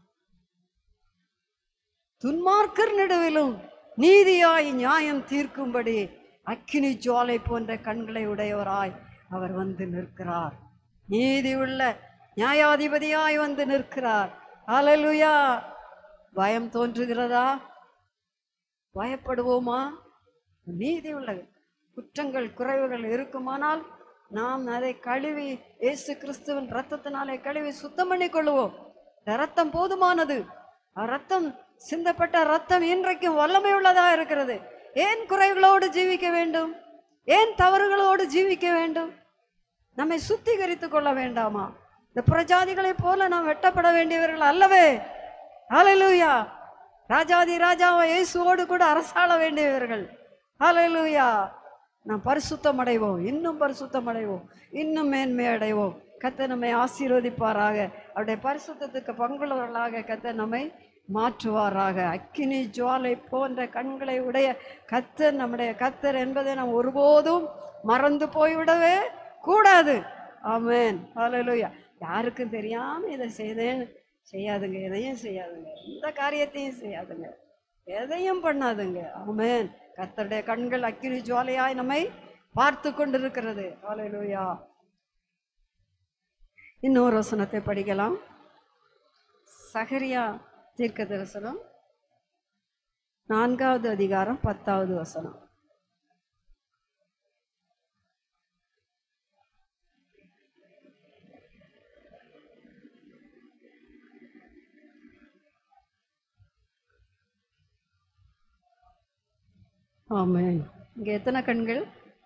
துன்மார்க்கர் நடுவிலும் நீதியாய் நியாயம் தீர்க்கும்படி அக்கினி ஜுவாலை போன்ற கண்களை உடையவராய் அவர் வந்து நிற்கிறார். நீதி உள்ள நியாயாதிபதியாய் வந்து நிற்கிறார். ஹல்லேலூயா. பயம் தோன்றுகிறதா? பயப்படுவோமா? நீதி உள்ள குற்றங்கள் குறைவுகள் இருக்குமானால் நாம் அதை கழுவி இயேசு கிறிஸ்துவின் ரத்தத்தினாலே கழுவி சுத்தம் பண்ணி கொள்வோம். ரத்தம் போதுமானது. ரத்தம் சிந்தப்பட்ட ரத்தம் இன்றைக்கும் வல்லமை உள்ளதா இருக்கிறது. ஏன் குறைகளோடு ஜீவிக்க வேண்டும்? ஏன் தவறுகளோடு ஜீவிக்க வேண்டும்? நம்மை சுத்திகரித்துக் கொள்ள வேண்டாமா? இந்த புறஜாதிகளை போல நாம் வெட்டப்பட வேண்டியவர்கள் அல்லவே. ஹல்லேலூயா. ராஜாதி ராஜாவை இயேசுவோடு கூட அரசாள வேண்டியவர்கள். ஹல்லேலூயா. நாம் பரிசுத்தம் அடைவோம், இன்னும் பரிசுத்தம் அடைவோம், இன்னும் மேன்மை அடைவோம். கர்த்தர் நம்மை ஆசீர்வதிப்பாராக. அவருடைய பரிசுத்தத்துக்கு பங்குள்ளவர்களாக கர்த்தர் நம்மை மாற்றுவாராக. அக்கினி ஜுவாலை போன்ற கண்களை உடைய கர்த்தர் நம்முடைய கர்த்தர் என்பதை நாம் ஒருபோதும் மறந்து போய்விடவே கூடாது. ஆமென். ஹல்லேலூயா. யாருக்கும் தெரியாம இதை செய்தேன் செய்யாதுங்க. எதையும் செய்யாதுங்க. எந்த காரியத்தையும் செய்யாதுங்க. எதையும் பண்ணாதுங்க. ஆமென். கர்த்தருடைய கண்கள் அக்கினி ஜுவாலையாய் நம்மை பார்த்து கொண்டிருக்கிறது. ஹல்லேலூயா. இன்னொரு வசனத்தை படிக்கலாம். சகரியா தீர்க்க தரிசனம் நான்காவது அதிகாரம் பத்தாவது வசனம். ஆமென். இங்கே எத்தனை கண்கள்?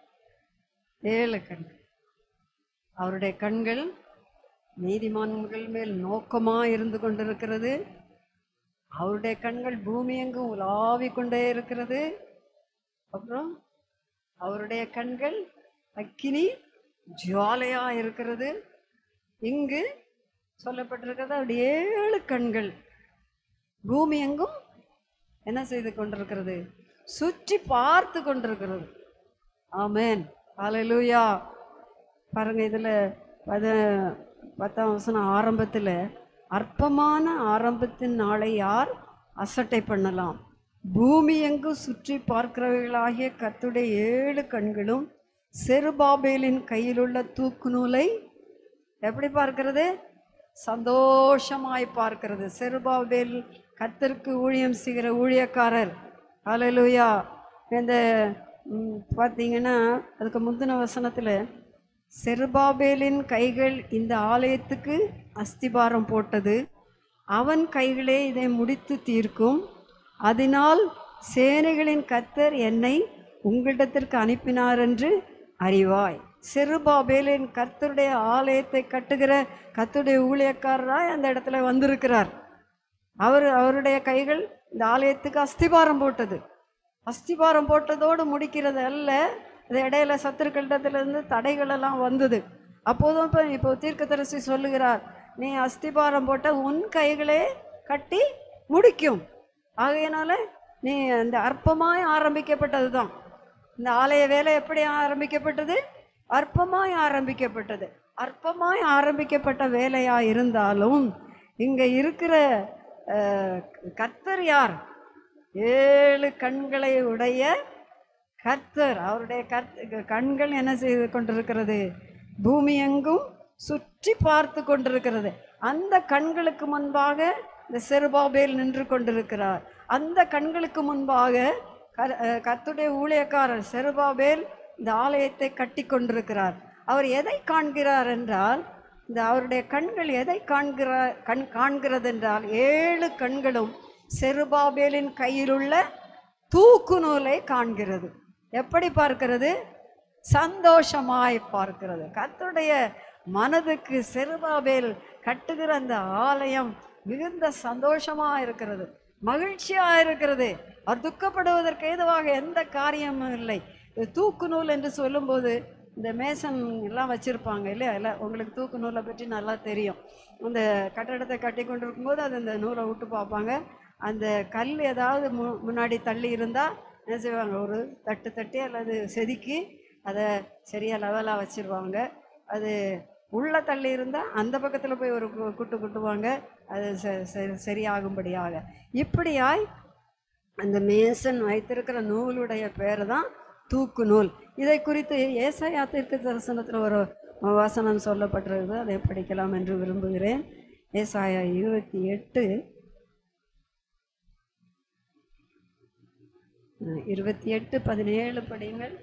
ஏழு கண்கள். அவருடைய கண்கள் நீதிமான்கள் மேல் நோக்கமா இருந்து கொண்டிருக்கிறது. அவருடைய கண்கள் பூமி எங்கும் உலாவிக் கொண்டே இருக்கிறது. அப்புறம் அவருடைய கண்கள் அக்கினி ஜுவாலையா இருக்கிறது. இங்கு சொல்லப்பட்டிருக்கிறது அவருடைய ஏழு கண்கள் பூமி எங்கும் என்ன செய்து கொண்டிருக்கிறது? சுற்றி பார்த்து கொண்டிருக்கிறது. ஆமென். ஹல்லேலூயா. பாருங்க, இதுல பத பத்தாம் வசனம் ஆரம்பத்துல அற்பமான ஆரம்பத்தின் நாளை யார் அசட்டை பண்ணலாம்? பூமி எங்கும் சுற்றி பார்க்கிறவர்களாகிய கர்த்தருடைய ஏழு கண்களும் செருபாபேலின் கையில் உள்ள தூக்கு நூலை எப்படி பார்க்கிறது? சந்தோஷமாய் பார்க்கிறது. செருபாபேல் கர்த்தருக்கு ஊழியம் செய்கிற ஊழியக்காரர். ஹல்லேலூயா. இந்த பார்த்தீங்கன்னா அதுக்கு முந்தின வசனத்தில் செருபாபேலின் கைகள் இந்த ஆலயத்துக்கு அஸ்திபாரம் போட்டது, அவன் கைகளே இதை முடித்து தீர்க்கும், அதனால் சேனைகளின் கர்த்தர் என்னை உங்களிடத்திற்கு அனுப்பினார் என்று அறிவாய். செருபாபேலின் கர்த்தருடைய ஆலயத்தை கட்டுகிற கர்த்தருடைய ஊழியக்காரராய் அந்த இடத்துல வந்திருக்கிறார். அவர் அவருடைய கைகள் இந்த ஆலயத்துக்கு அஸ்திபாரம் போட்டது. அஸ்திபாரம் போட்டதோடு முடிக்கிறது அல்ல, அது இடையில சத்துருக்களிடத்திலிருந்து தடைகளெல்லாம் வந்தது. அப்போதும் இப்போ இப்போ தீர்க்கதரிசி சொல்லுகிறார், நீ அஸ்திபாரம் போட்ட உன் கைகளே கட்டி முடிக்கும். ஆகையினால நீ இந்த அற்பமாய் ஆரம்பிக்கப்பட்டது தான் இந்த ஆலய வேலை. எப்படி ஆரம்பிக்கப்பட்டது? அற்பமாய் ஆரம்பிக்கப்பட்டது. அற்பமாய் ஆரம்பிக்கப்பட்ட வேலையா இருந்தாலும் இங்க இருக்கிற கர்த்தர் யார்? ஏழு கண்களை உடைய கர்த்தர். அவருடைய கர்த்த கண்கள் என்ன செய்து கொண்டிருக்கிறது? பூமி எங்கும் சுற்றி பார்த்து கொண்டிருக்கிறது. அந்த கண்களுக்கு முன்பாக இந்த செருபாபேல் நின்று கொண்டிருக்கிறார். அந்த கண்களுக்கு முன்பாக கர்த்தருடைய ஊழியக்காரர் செருபாபேல் இந்த ஆலயத்தை கட்டி கொண்டிருக்கிறார். அவர் எதை காண்கிறார் என்றால், இந்த அவருடைய கண்கள் எதை காண்கிறார் கண் காண்கிறது என்றால், ஏழு கண்களும் செருபாபேலின் கையில் உள்ள தூக்கு நூலை காண்கிறது. எப்படி பார்க்கிறது? சந்தோஷமாய் பார்க்கிறது. கர்த்தருடைய மனதுக்கு செருபாபேல் கட்டுகிற அந்த ஆலயம் மிகுந்த சந்தோஷமா இருக்கிறது, மகிழ்ச்சியா இருக்கிறது. அவர் துக்கப்படுவதற்கு ஏதுவாக எந்த காரியமும் இல்லை. தூக்கு நூல் என்று சொல்லும்போது இந்த மேசன் எல்லாம் வச்சுருப்பாங்க இல்லையா? இல்லை, உங்களுக்கு தூக்கு நூலை பற்றி நல்லா தெரியும். இந்த கட்டடத்தை கட்டி கொண்டு இருக்கும்போது அது இந்த நூலை விட்டு பார்ப்பாங்க. அந்த கல் ஏதாவது மு முன்னாடி தள்ளி இருந்தால் என்ன செய்வாங்க? ஒரு தட்டு தட்டி அல்லது செதுக்கி அதை சரியாக லெவலாக வச்சுருவாங்க. அது உள்ளே தள்ளி இருந்தால் அந்த பக்கத்தில் போய் ஒரு குட்டு குட்டுவாங்க, அது சரியாகும்படியாக. இப்படியாய் அந்த மேசன் வைத்திருக்கிற நூலுடைய பேர் தான் தூக்கு நூல். இதை குறித்து ஏசாயா தீர்க்க தரிசனத்தில் ஒரு வசனம் சொல்லப்பட்டிருக்கிறது, அதை படிக்கலாம் என்று விரும்புகிறேன். ஏசாயா இருபத்தி எட்டு இருபத்தி எட்டு பதினேழு படிங்கள்.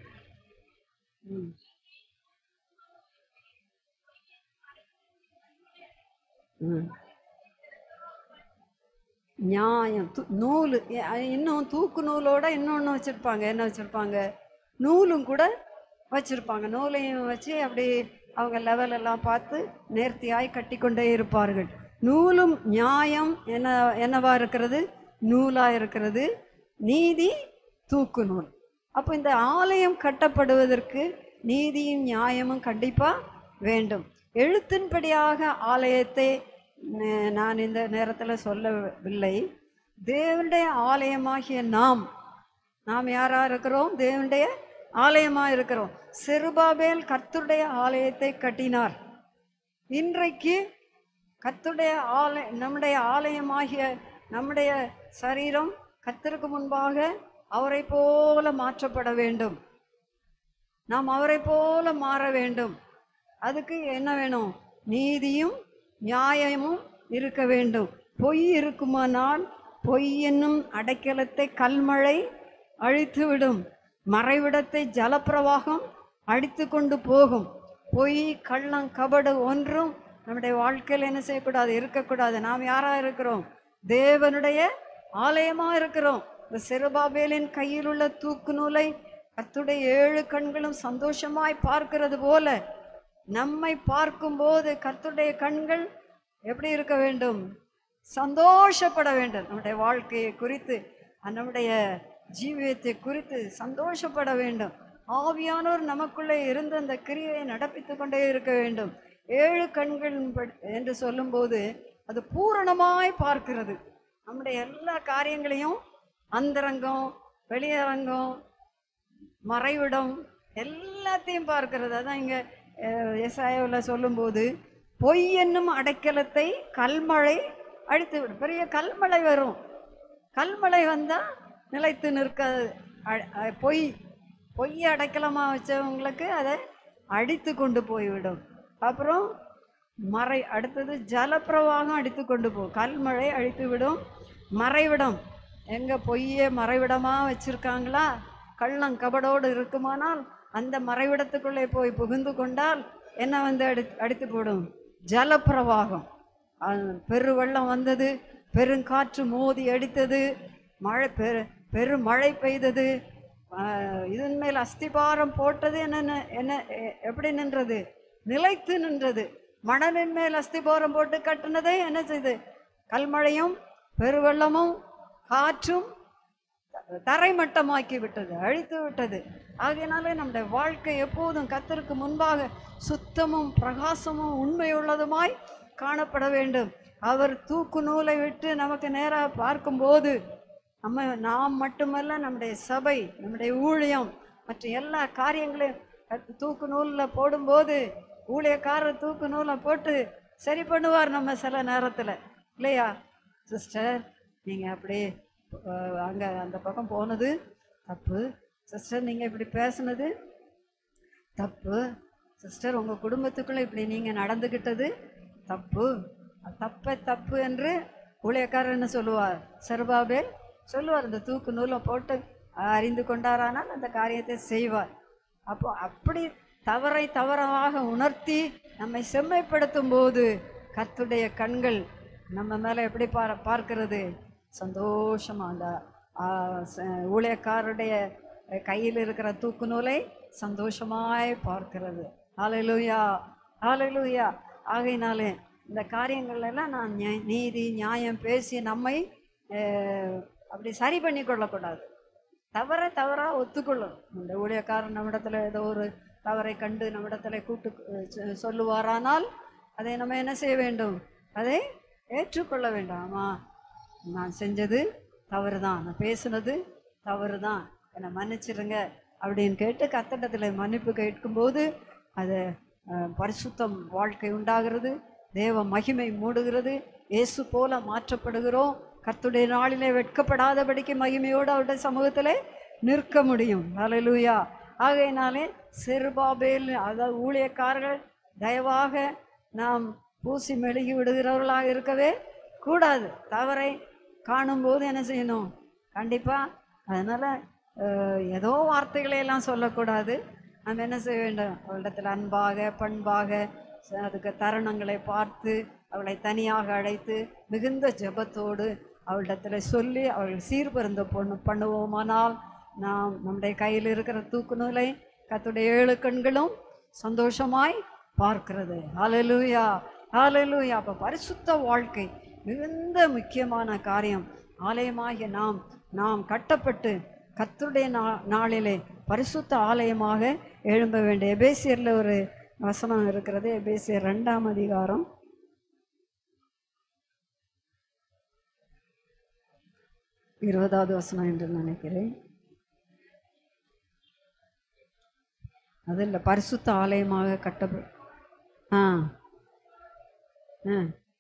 நியாயம் நூல், இன்னும் தூக்கு நூலோட இன்னொன்று வச்சுருப்பாங்க. என்ன வச்சுருப்பாங்க? நூலும் கூட வச்சுருப்பாங்க. நூலையும் வச்சு அப்படி அவங்க லெவல் எல்லாம் பார்த்து நேர்த்தியாய் கட்டி கொண்டே இருப்பார்கள். நூலும் நியாயம் என்ன என்னவா இருக்கிறது? நூலாக இருக்கிறது. நீதி தூக்கு நூல். அப்போ இந்த ஆலயம் கட்டப்படுவதற்கு நீதியும் நியாயமும் கண்டிப்பாக வேண்டும். எழுத்தின்படியாக ஆலயத்தை நான் இந்த நேரத்தில் சொல்லவில்லை. தேவனுடைய ஆலயமாகிய நாம் நாம் யாராக இருக்கிறோம்? தேவனுடைய ஆலயமாக இருக்கிறோம். செருபாபேல் கர்த்தருடைய ஆலயத்தை கட்டினார். இன்றைக்கு கர்த்தருடைய ஆலய நம்முடைய ஆலயமாகிய நம்முடைய சரீரம் கர்த்தருக்கு முன்பாக அவரை போல மாற்றப்பட வேண்டும். நாம் அவரை போல மாற வேண்டும். அதுக்கு என்ன வேணும்? நீதியும் நியாயமும் இருக்க வேண்டும். பொய் இருக்குமானால் பொய் என்னும் அடைக்கலத்தை கல்மழை அழித்துவிடும், மறைவிடத்தை ஜலப்பிரவாகம் அடித்து கொண்டு போகும். பொய் கள்ளம் கபடு ஒன்றும் நம்முடைய வாழ்க்கையில் என்ன செய்யக்கூடாது? இருக்கக்கூடாது. நாம் யாராக இருக்கிறோம்? தேவனுடைய ஆலயமாக இருக்கிறோம். இந்த செருபாபேலின் கையில் உள்ள தூக்கு நூலை கர்த்தருடைய ஏழு கண்களும் சந்தோஷமாய் பார்க்கிறது போல நம்மை பார்க்கும்போது கர்த்தருடைய கண்கள் எப்படி இருக்க வேண்டும்? சந்தோஷப்பட வேண்டும். நம்முடைய வாழ்க்கையை குறித்து, நம்முடைய ஜீவியத்தை குறித்து சந்தோஷப்பட வேண்டும். ஆவியானோர் நமக்குள்ளே இருந்து அந்த கிரியை நடப்பித்து கொண்டே இருக்க வேண்டும். ஏழு கண்கள் என்று சொல்லும்போது அது பூரணமாய் பார்க்கிறது. நம்முடைய எல்லா காரியங்களையும், அந்தரங்கம், வெளியரங்கம், மறைவிடம் எல்லாத்தையும் பார்க்கிறது. அதான் இங்கே ஏசாயாவில் சொல்லும்போது பொய் என்னும் அடைக்கலத்தை கல்மழை அழித்து விடும். பெரிய கல்மழை வரும். கல்மழை வந்தால் நிலைத்து நிற்காது. பொய் பொய்யை அடைக்கலமாக வச்சவங்களுக்கு அதை அடித்து கொண்டு போய்விடும். அப்புறம் மறை அடுத்தது ஜலப்பிரவாகம் அடித்து கொண்டு போகும். கல்மழை அழித்து விடும். மறைவிடம், எங்கே பொய்யை மறைவிடமாக வச்சுருக்காங்களா, கள்ளம் கபடோடு இருக்குமானால் அந்த மறைவிடத்துக்குள்ளே போய் புகுந்து கொண்டால் என்ன வந்து அடி அடித்து போடும்? ஜலப்பிரவாகம். பெருவெள்ளம் வந்தது, பெருங்காற்று மோதி அடித்தது, மழை பெரு பெருமழை பெய்தது, இதன் மேல் அஸ்திபாரம் போட்டது. என்ன என்ன எப்படி நின்றது? நிலைத்து நின்றது. மணலின் மேல் அஸ்திபாரம் போட்டு கட்டினதை என்ன செய்து? கல்மழையும் பெருவெள்ளமும் காற்றும் தரைமட்டமாக்கி விட்டது, அழித்து விட்டது. ஆகையினாலே நம்முடைய வாழ்க்கை எப்போதும் கர்த்தருக்கு முன்பாக சுத்தமும் பிரகாசமும் உண்மையுள்ளதுமாய் காணப்பட வேண்டும். அவர் தூக்கு நூலை விட்டு நமக்கு நேராக பார்க்கும்போது நம்ம நாம் மட்டுமல்ல, நம்முடைய சபை, நம்முடைய ஊழியம், மற்ற எல்லா காரியங்களையும் தூக்கு நூலில் போடும்போது ஊழியக்காரர் தூக்கு நூலை போட்டு சரி பண்ணுவார். நம்ம சில நேரத்தில் இல்லையா சிஸ்டர், நீங்கள் அப்படியே அங்கே அந்த பக்கம் போனது தப்பு சிஸ்டர், நீங்கள் இப்படி பேசுனது தப்பு சிஸ்டர், உங்கள் குடும்பத்துக்குள்ளே இப்படி நீங்கள் நடந்துக்கிட்டது தப்பு, தப்பை தப்பு என்று ஊழியக்காரர் என்ன சொல்லுவார்? செருபாபேல் சொல்லுவார். இந்த தூக்கு நூலை போட்டு அறிந்து கொண்டாரானால் அந்த காரியத்தை செய்வார். அப்போ அப்படி தவறை தவறாக உணர்த்தி நம்மை செம்மைப்படுத்தும் போது கர்த்தருடைய கண்கள் நம்ம மேலே எப்படி பார் பார்க்கிறது? சந்தோஷமாக அந்த ஊழியக்காரருடைய கையில் இருக்கிற தூக்கு நூலை சந்தோஷமாய் பார்க்கிறது. ஹல்லேலூயா, ஹல்லேலூயா. ஆகையினாலே இந்த காரியங்கள்லாம் நான் நீதி நியாயம் பேசி நம்மை அப்படி சரி பண்ணி கொள்ளக்கூடாது. தவற தவறாக ஒத்துக்கொள்ளும். இந்த ஊழியக்காரன் நம்மிடத்தில் ஏதோ ஒரு தவறை கண்டு நம்மிடத்தில் கூட்டு சொல்லுவாரானால் அதை நம்ம என்ன செய்ய வேண்டும்? அதை ஏற்றுக்கொள்ள வேண்டாமா? நான் செஞ்சது தவறு தான், நான் பேசுனது தவறு தான், என்னை மன்னிச்சிருங்க அப்படின்னு கேட்டு கர்த்தரிடத்தில் மன்னிப்பு கேட்கும்போது அது பரிசுத்தம் வாழ்க்கை உண்டாகிறது, தேவ மகிமை மூடுகிறது, இயேசு போல மாற்றப்படுகிறோம். கர்த்தருடைய நாளிலே வெட்கப்படாதபடிக்கு மகிமையோடு அவருடைய சமூகத்தில் நிற்க முடியும். ஹல்லேலூயா. ஆகையினாலே செருபாபேல் அதாவது ஊழியக்காரர்கள் தயவாக நாம் பூசி மெழுகி விடுகிறவர்களாக இருக்கவே கூடாது. தவறை காணும்போது என்ன செய்யணும்? கண்டிப்பாக அதனால் ஏதோ வார்த்தைகளை எல்லாம் சொல்லக்கூடாது. நம்ம என்ன செய்ய வேண்டும்? அவளிடத்தில் அன்பாக பண்பாக அதுக்கு தருணங்களை பார்த்து அவளை தனியாக அழைத்து மிகுந்த ஜெபத்தோடு அவளிடத்தில் சொல்லி அவள் சீர்பருந்த பொண்ணு பண்ணுவோமானால் நாம் நம்முடைய கையில் இருக்கிற தூக்கு நூலை கர்த்தருடைய ஏழு கண்களும் சந்தோஷமாய் பார்க்கிறது. ஹல்லேலூயா, ஹல்லேலூயா. அப்போ பரிசுத்த வாழ்க்கை மிகுந்த முக்கியமான காரியம். ஆலயமாகிய நாம் நாம் கட்டப்பட்டு கர்த்தருடைய நா நாளிலே பரிசுத்த ஆலயமாக எழும்ப வேண்டிய எபேசியரில் ஒரு வசனம் இருக்கிறது. எபேசியர் ரெண்டாம் அதிகாரம் இருபதாவது வசனம் என்று நினைக்கிறேன். அது இல்லை, பரிசுத்த ஆலயமாக கட்டப்ப ஆ ஆ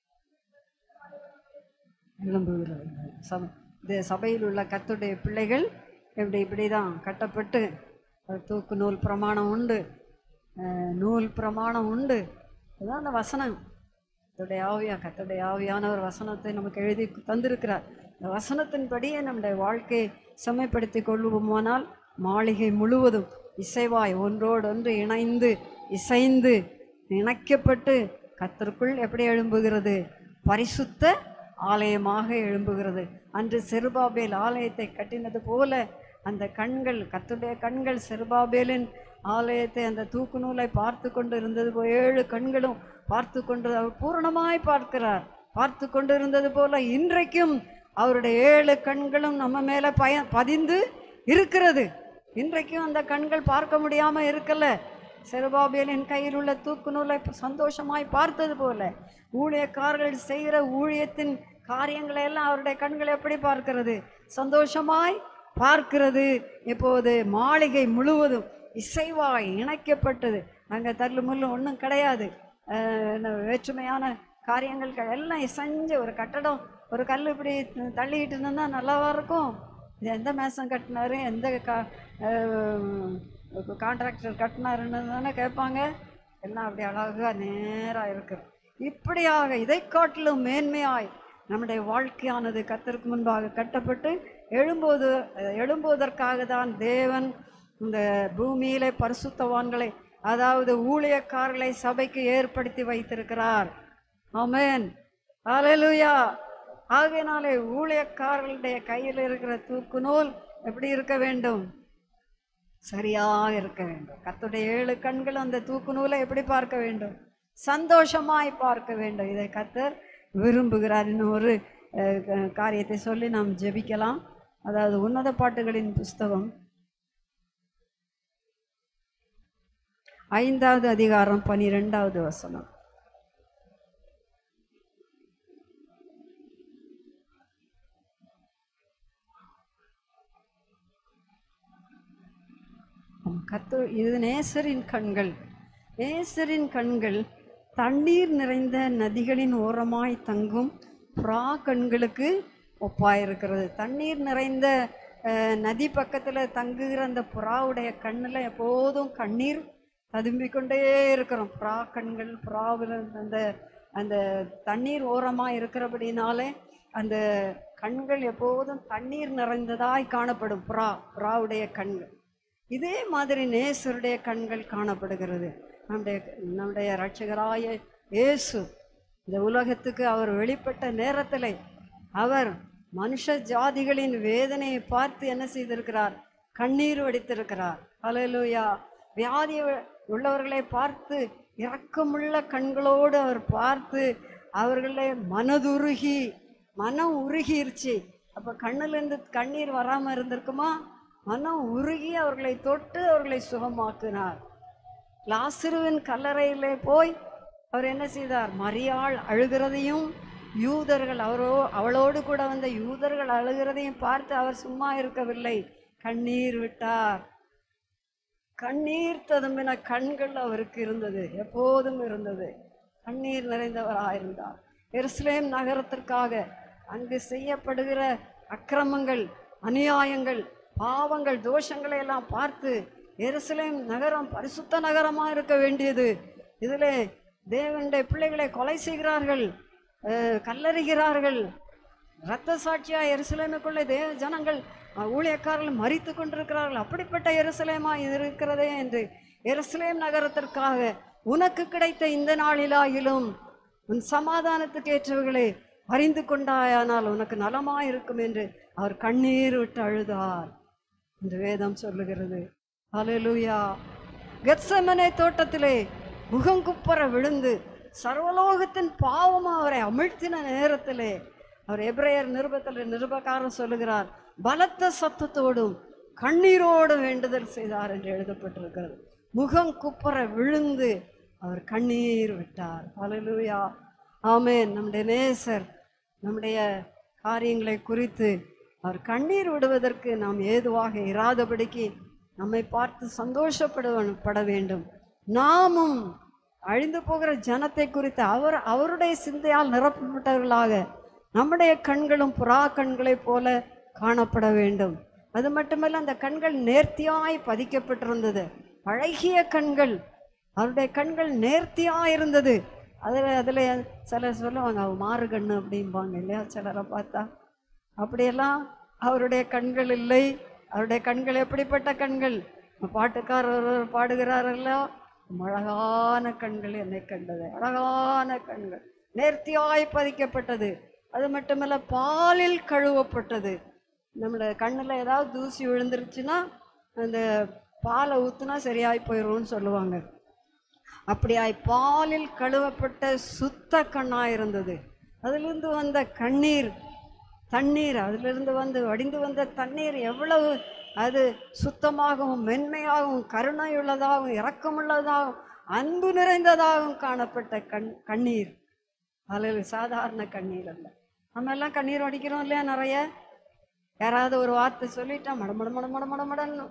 எழும்புகிறது. சபை இது சபையில் உள்ள கர்த்தருடைய பிள்ளைகள் இப்படி இப்படி தான் கட்டப்பட்டு தூக்கு நூல் பிரமாணம் உண்டு, நூல் பிரமாணம் உண்டு. அதுதான் அந்த வசனம். கர்த்தருடைய ஆவியா கர்த்தருடைய ஆவியான ஒரு வசனத்தை நமக்கு எழுதி தந்திருக்கிறார். இந்த வசனத்தின்படியே நம்முடைய வாழ்க்கையை செம்மைப்படுத்தி கொள்வோமானால் மாளிகை முழுவதும் இசைவாய் ஒன்றோடு ஒன்று இணைந்து இசைந்து இணைக்கப்பட்டு கர்த்தருக்குள் எப்படி எழும்புகிறது? பரிசுத்த ஆலயமாக எழும்புகிறது. அன்று செருபாபேல் ஆலயத்தை கட்டினது போல அந்த கண்கள் கர்த்தருடைய கண்கள் செருபாபேலின் ஆலயத்தை அந்த தூக்கு நூலை பார்த்து கொண்டு இருந்தது போல ஏழு கண்களும் பார்த்து கொண்டு அவர் பூரணமாய் பார்க்கிறார். பார்த்து கொண்டு இருந்தது போல இன்றைக்கும் அவருடைய ஏழு கண்களும் நம்ம மேலே பய பதிந்து இருக்கிறது. இன்றைக்கும் அந்த கண்கள் பார்க்க முடியாமல் இருக்கல. செருபாபேலின் கையில் உள்ள தூக்கு நூலை சந்தோஷமாய் பார்த்தது போல ஊழியக்காரர்கள் செய்கிற ஊழியத்தின் காரியங்களை எல்லாம் அவருடைய கண்கள் எப்படி பார்க்கிறது? சந்தோஷமாய் பார்க்கிறது. இப்போது மாளிகை முழுவதும் இசைவாய் இணைக்கப்பட்டது. அங்கே தள்ளு முள்ளு ஒன்றும் கிடையாது, வேற்றுமையான காரியங்கள் எல்லாம் இசைஞ்சு ஒரு கட்டடம் ஒரு கல் இப்படி தள்ளிக்கிட்டு இருந்தோம்னா நல்லாவா இருக்கும்? இது எந்த மேசம் கட்டினாரு, எந்த கா கான்ட்ராக்டர் கட்டினாருன்னு தானே கேட்பாங்க. எல்லாம் அப்படி அழகாக நேராக இருக்கு. இப்படியாக இதை காட்டிலும் மேன்மையாய் நம்முடைய வாழ்க்கையானது கர்த்தருக்கு முன்பாக கட்டப்பட்டு எழும்போது எழும்புவதற்காக தான் தேவன் இந்த பூமியிலே பரிசுத்தவான்களை அதாவது ஊழியக்காரர்களை சபைக்கு ஏற்படுத்தி வைத்திருக்கிறார். ஆமென், ஹல்லேலூயா. ஆகையினாலே ஊழியக்காரர்களுடைய கையில் இருக்கிற தூக்கு நூல் எப்படி இருக்க வேண்டும்? சரியாக இருக்க வேண்டும். கர்த்தருடைய ஏழு கண்கள் அந்த தூக்கு நூலை எப்படி பார்க்க வேண்டும்? சந்தோஷமாய் பார்க்க வேண்டும். இதை கர்த்தர் விரும்புகிறார். இன்னும் ஒரு காரியத்தை சொல்லி நாம் ஜெபிக்கலாம். அதாவது உன்னத பாட்டுகளின் புஸ்தகம் ஐந்தாவது அதிகாரம் பனிரெண்டாவது வசனம். கத்து இது நேசரின் கண்கள். நேசரின் கண்கள் தண்ணீர் நிறைந்த நதிகளின் ஓரமாய் தங்கும் புறா கண்களுக்கு ஒப்பாயிருக்கிறது. தண்ணீர் நிறைந்த நதி பக்கத்தில் தங்குகிற அந்த புறாவுடைய கண்ணில் எப்போதும் கண்ணீர் ததும்பிக்கொண்டே இருக்கிறோம். புறா கண்கள் புறாவில் அந்த அந்த தண்ணீர் ஓரமாக இருக்கிறபடினாலே அந்த கண்கள் எப்போதும் தண்ணீர் நிறைந்ததாய் காணப்படும். புறா புறாவுடைய கண்கள் இதே மாதிரி நேசருடைய கண்கள் காணப்படுகிறது. நம்முடைய நம்முடைய இரட்சகராய இயேசு இந்த உலகத்துக்கு அவர் வெளிப்பட்ட நேரத்தில் அவர் மனுஷ ஜாதிகளின் வேதனையை பார்த்து என்ன செய்திருக்கிறார்? கண்ணீர் வடித்திருக்கிறார். ஹல்லேலூயா. வியாதி உள்ளவர்களை பார்த்து இரக்கமுள்ள கண்களோடு அவர் பார்த்து அவர்களை மனதுருகி மனம் உருகிருச்சு. அப்போ கண்ணிலிருந்து கண்ணீர் வராமல் இருந்திருக்குமா? மனம் உருகி அவர்களை தொட்டு அவர்களை சுகமாக்கினார். லாசருவின் கல்லறையிலே போய் அவர் என்ன செய்தார்? மரியாள் அழுகிறதையும் யூதர்கள் அவரோ அவளோடு கூட வந்த யூதர்கள் அழுகிறதையும் பார்த்து அவர் சும்மா இருக்கவில்லை, கண்ணீர் விட்டார். கண்ணீர் ததும்பின கண்கள் அவருக்கு இருந்தது, எப்போதும் இருந்தது. கண்ணீர் நிறைந்தவராயிருந்தார். எருசலேம் நகரத்திற்காக அங்கு செய்யப்படுகிற அக்கிரமங்கள் அநியாயங்கள் பாவங்கள் தோஷங்களை எல்லாம் பார்த்து எருசலேம் நகரம் பரிசுத்த நகரமா இருக்க வேண்டியது. இதிலே தேவனுடைய பிள்ளைகளை கொலை செய்கிறார்கள், கல்லறிகிறார்கள். இரத்த சாட்சியா எருசலேமுக்குள்ளே தேவ ஜனங்கள் ஊழியக்காரர்கள் மரித்து கொண்டிருக்கிறார்கள். அப்படிப்பட்ட எருசலேமா இருக்கிறதே என்று எருசலேம் நகரத்திற்காக உனக்கு கிடைத்த இந்த நாளிலாயிலும் உன் சமாதானத்துக்கு ஏற்றவர்களை அறிந்து கொண்டாயானால் உனக்கு நலமாயிருக்கும் என்று அவர் கண்ணீர் விட்டு அழுதார் என்று வேதம் சொல்லுகிறது. ஹல்லேலூயா. கெத்செமனே தோட்டத்திலே முகங்குப்புற விழுந்து சர்வலோகத்தின் பாவம் அவரை அமிழ்த்தின நேரத்திலே அவர் எபிரேயர் நிருபத்தில் நிருபக்காரன் சொல்லுகிறார், பலத்த சத்தத்தோடும் கண்ணீரோடும் வேண்டுதல் செய்தார் என்று எழுதப்பட்டிருக்கிறது. முகம் குப்புற விழுந்து அவர் கண்ணீர் விட்டார். ஹல்லேலூயா. ஆமென். நம்முடைய நேசர் நம்முடைய காரியங்களை குறித்து அவர் கண்ணீர் விடுவதற்கு நாம் ஏதுவாக இராதபடிக்கு நம்மை பார்த்து சந்தோஷப்பட வேண்டும். நாமும் அழிந்து போகிற ஜனத்தை குறித்து அவர் அவருடைய சிந்தையால் நிரப்பப்பட்டவர்களாக நம்முடைய கண்களும் புறா கண்களை போல காணப்பட வேண்டும். அது மட்டுமல்ல, அந்த கண்கள் நேர்த்தியாய் பதிக்கப்பட்டிருந்தது. அழகிய கண்கள், அவருடைய கண்கள் நேர்த்தியாக இருந்தது. அதில் அதில் சிலர் சொல்லுவாங்க மாறு கண்ணு அப்படிம்பாங்க இல்லையா, சிலரை பார்த்தா. அப்படியெல்லாம் அவருடைய கண்கள் இல்லை. அவருடைய கண்கள் எப்படிப்பட்ட கண்கள்? பாட்டுக்காரர் பாடுகிறாரല്ലോ, அழகான கண்கள் என்னை கண்டது. அழகான கண்கள் நேர்த்தியாய் பதிக்கப்பட்டது. அது மட்டுமல்ல, பாலில் கழுவப்பட்டது. நம்மளோட கண்ணில் ஏதாவது தூசி விழுந்துருச்சுன்னா அந்த பாலை ஊற்றுனா சரியாய் போயிடும்னு சொல்லுவாங்க. அப்படியாய் பாலில் கழுவப்பட்ட சுத்த கண்ணாக இருந்தது. அதிலிருந்து வந்த கண்ணீர் தண்ணீர் அதிலிருந்து வந்து வடிந்து வந்த தண்ணீர் எவ்வளவு அது சுத்தமாகவும் மென்மையாகவும் கருணையுள்ளதாகவும் இரக்கமுள்ளதாகவும் அன்பு நிறைந்ததாகவும் காணப்பட்ட கண் கண்ணீர் அதில் சாதாரண கண்ணீர் அல்ல. நம்ம எல்லாம் கண்ணீர் வடிக்கிறோம் இல்லையா நிறைய. யாராவது ஒரு வார்த்தை சொல்லிட்டா மடமட மடமட மடமடன்னு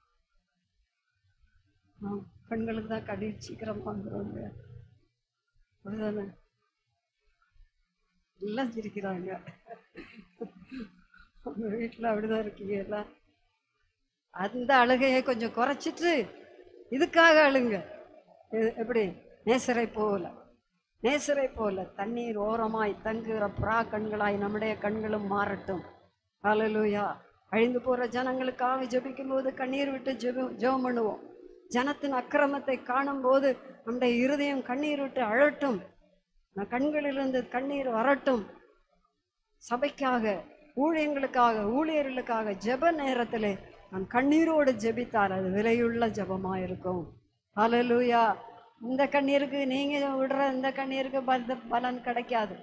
கண்களுக்கு தான் கண்ணீர் சீக்கிரம் வந்துடும் இல்லையா. அப்படிதானே எல்லாம் சிரிக்கிறாங்க. உங்க வீட்டில் அப்படிதான் இருக்கீங்க எல்லாம். அந்த அழுகையை கொஞ்சம் குறைச்சிட்டு இதுக்காக அழுங்க. எப்படி? நேசரை போல நேசரை போல தண்ணீர் ஓரமாய் தங்குகிற புறா கண்களாய் நம்முடைய கண்களும் மாறட்டும். ஹல்லேலூயா. அழிந்து போகிற ஜனங்களுக்காக ஜெபிக்கும் போது கண்ணீர் விட்டு ஜெப ஜெபம் பண்ணுவோம். ஜனத்தின் அக்கிரமத்தை காணும் போது நம்முடைய இருதயம் கண்ணீர் விட்டு அழட்டும். கண்களிலிருந்து கண்ணீர் வரட்டும். சபைக்காக, ஊழியங்களுக்காக, ஊழியர்களுக்காக ஜெப நேரத்திலே நான் கண்ணீரோடு ஜெபித்தால் அது விலையுள்ள ஜெபமாக இருக்கும். ஹல்லேலூயா. இந்த கண்ணீருக்கு நீங்க விடுற இந்த கண்ணீருக்கு பல பலன் கிடைக்காது.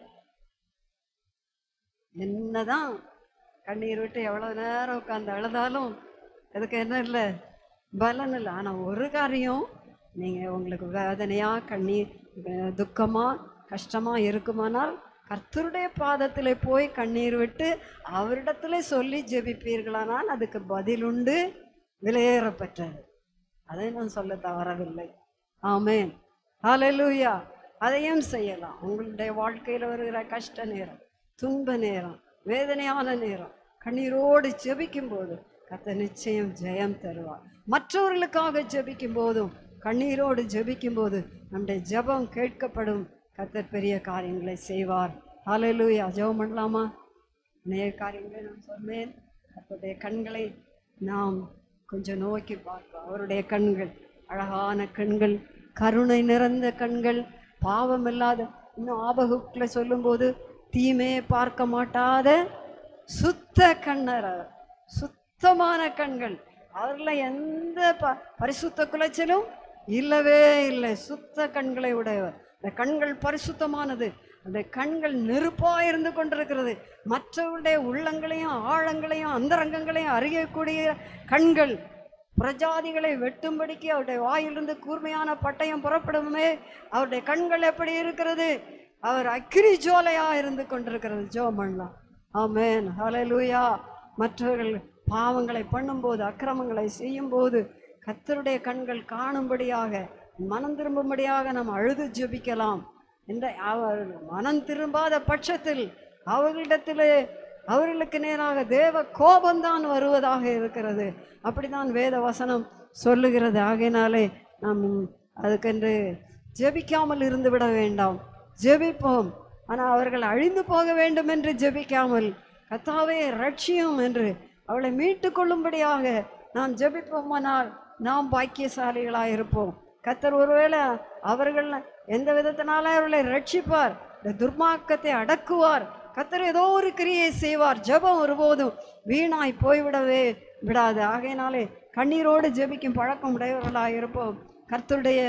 என்னதான் கண்ணீர் விட்டு எவ்வளவு நேரம் உட்காந்து அழுதாலும் அதுக்கு என்ன இல்லை, பலன் இல்லை. ஆனால் ஒரு காரியம், நீங்கள் உங்களுக்கு வேதனையாக கண்ணீர் துக்கமாக கஷ்டமாக இருக்குமானால் கர்த்தருடைய பாதத்தில் போய் கண்ணீர் விட்டு அவரிடத்துல சொல்லி ஜெபிப்பீர்களானால் அதுக்கு பதில் உண்டு, விலையேறப்பட்டது. அதை நான் சொல்ல தவறவில்லை. ஆமென். ஹல்லேலூயா. அதையும் செய்யலாம். உங்களுடைய வாழ்க்கையில் வருகிற கஷ்ட நேரம், துன்ப நேரம், வேதனையான நேரம் கண்ணீரோடு ஜெபிக்கும் போது கர்த்தர் நிச்சயம் ஜெயம் தருவார். மற்றவர்களுக்காக ஜெபிக்கும் போதும் கண்ணீரோடு ஜெபிக்கும் போது நம்முடைய ஜெபம் கேட்கப்படும். கர்த்தர் பெரிய காரியங்களை செய்வார். ஹல்லேலூயா. ஜெபம் பண்ணலாமா? அநேக காரியங்களை நான் சொன்னேன். கர்த்தருடைய கண்களை நாம் கொஞ்சம் நோக்கி பார்ப்போம். அவருடைய கண்கள் அழகான கண்கள், கருணை நிறைந்த கண்கள், பாவம் இல்லாத, இன்னும் ஆபகுக்களை சொல்லும்போது தீமையை பார்க்க மாட்டாத சுத்த கண்ணர், சுத்தமான கண்கள். அவர்ல எந்த ப பரிசுத்த குலைச்சலும் இல்லவே இல்லை. சுத்த கண்களை உடையவர். அந்த கண்கள் பரிசுத்தமானது. அந்த கண்கள் நெருப்பாக இருந்து கொண்டிருக்கிறது. மற்றவருடைய உள்ளங்களையும் ஆழங்களையும் அந்தரங்கங்களையும் அறியக்கூடிய கண்கள். பிரஜாதிகளை வெட்டும்படிக்கு அவருடைய வாயிலிருந்து கூர்மையான பட்டயம் புறப்படுமே. அவருடைய கண்கள் எப்படி இருக்கிறது? அவர் அக்கினி ஜோலையா இருந்து கொண்டிருக்கிறது. ஜெபம் பண்ணலாம். ஆமென். ஹல்லேலூயா. மற்றவர்கள் பாவங்களை பண்ணும்போது, அக்கிரமங்களை செய்யும் போது கர்த்தருடைய கண்கள் காணும்படியாக, மனம் திரும்பும்படியாக நாம் அழுது ஜெபிக்கலாம். இந்த அவர் மனம் திரும்பாத பட்சத்தில் அவர்களிடத்திலே அவர்களுக்கு நேராக தேவ கோபம்தான் வருவதாக இருக்கிறது. அப்படிதான் வேத வசனம் சொல்லுகிறது. ஆகையினாலே நாம் அதுக்கென்று ஜெபிக்காமல் இருந்து விட வேண்டாம். ஜெபிப்போம், ஆனால் அவர்கள் அழிந்து போக வேண்டும் என்று ஜெபிக்காமல் கர்த்தாவே ரட்சியும் என்று அவளை மீட்டு கொள்ளும்படியாக நாம் ஜெபிப்போமானால் நாம் பாக்கியசாலிகளாக இருப்போம். கர்த்தர் ஒருவேளை அவர்கள் எந்த விதத்தினால அவர்களை ரட்சிப்பார், இந்த துர்மார்க்கத்தை அடக்குவார். கர்த்தர் ஏதோ ஒரு கிரியை செய்வார். ஜெபம் ஒருபோதும் வீணாய் போய்விடவே விடாது. ஆகையினாலே கண்ணீரோடு ஜெபிக்கும் பழக்கம் உடையவர்களாக இருப்போம். கர்த்தருடைய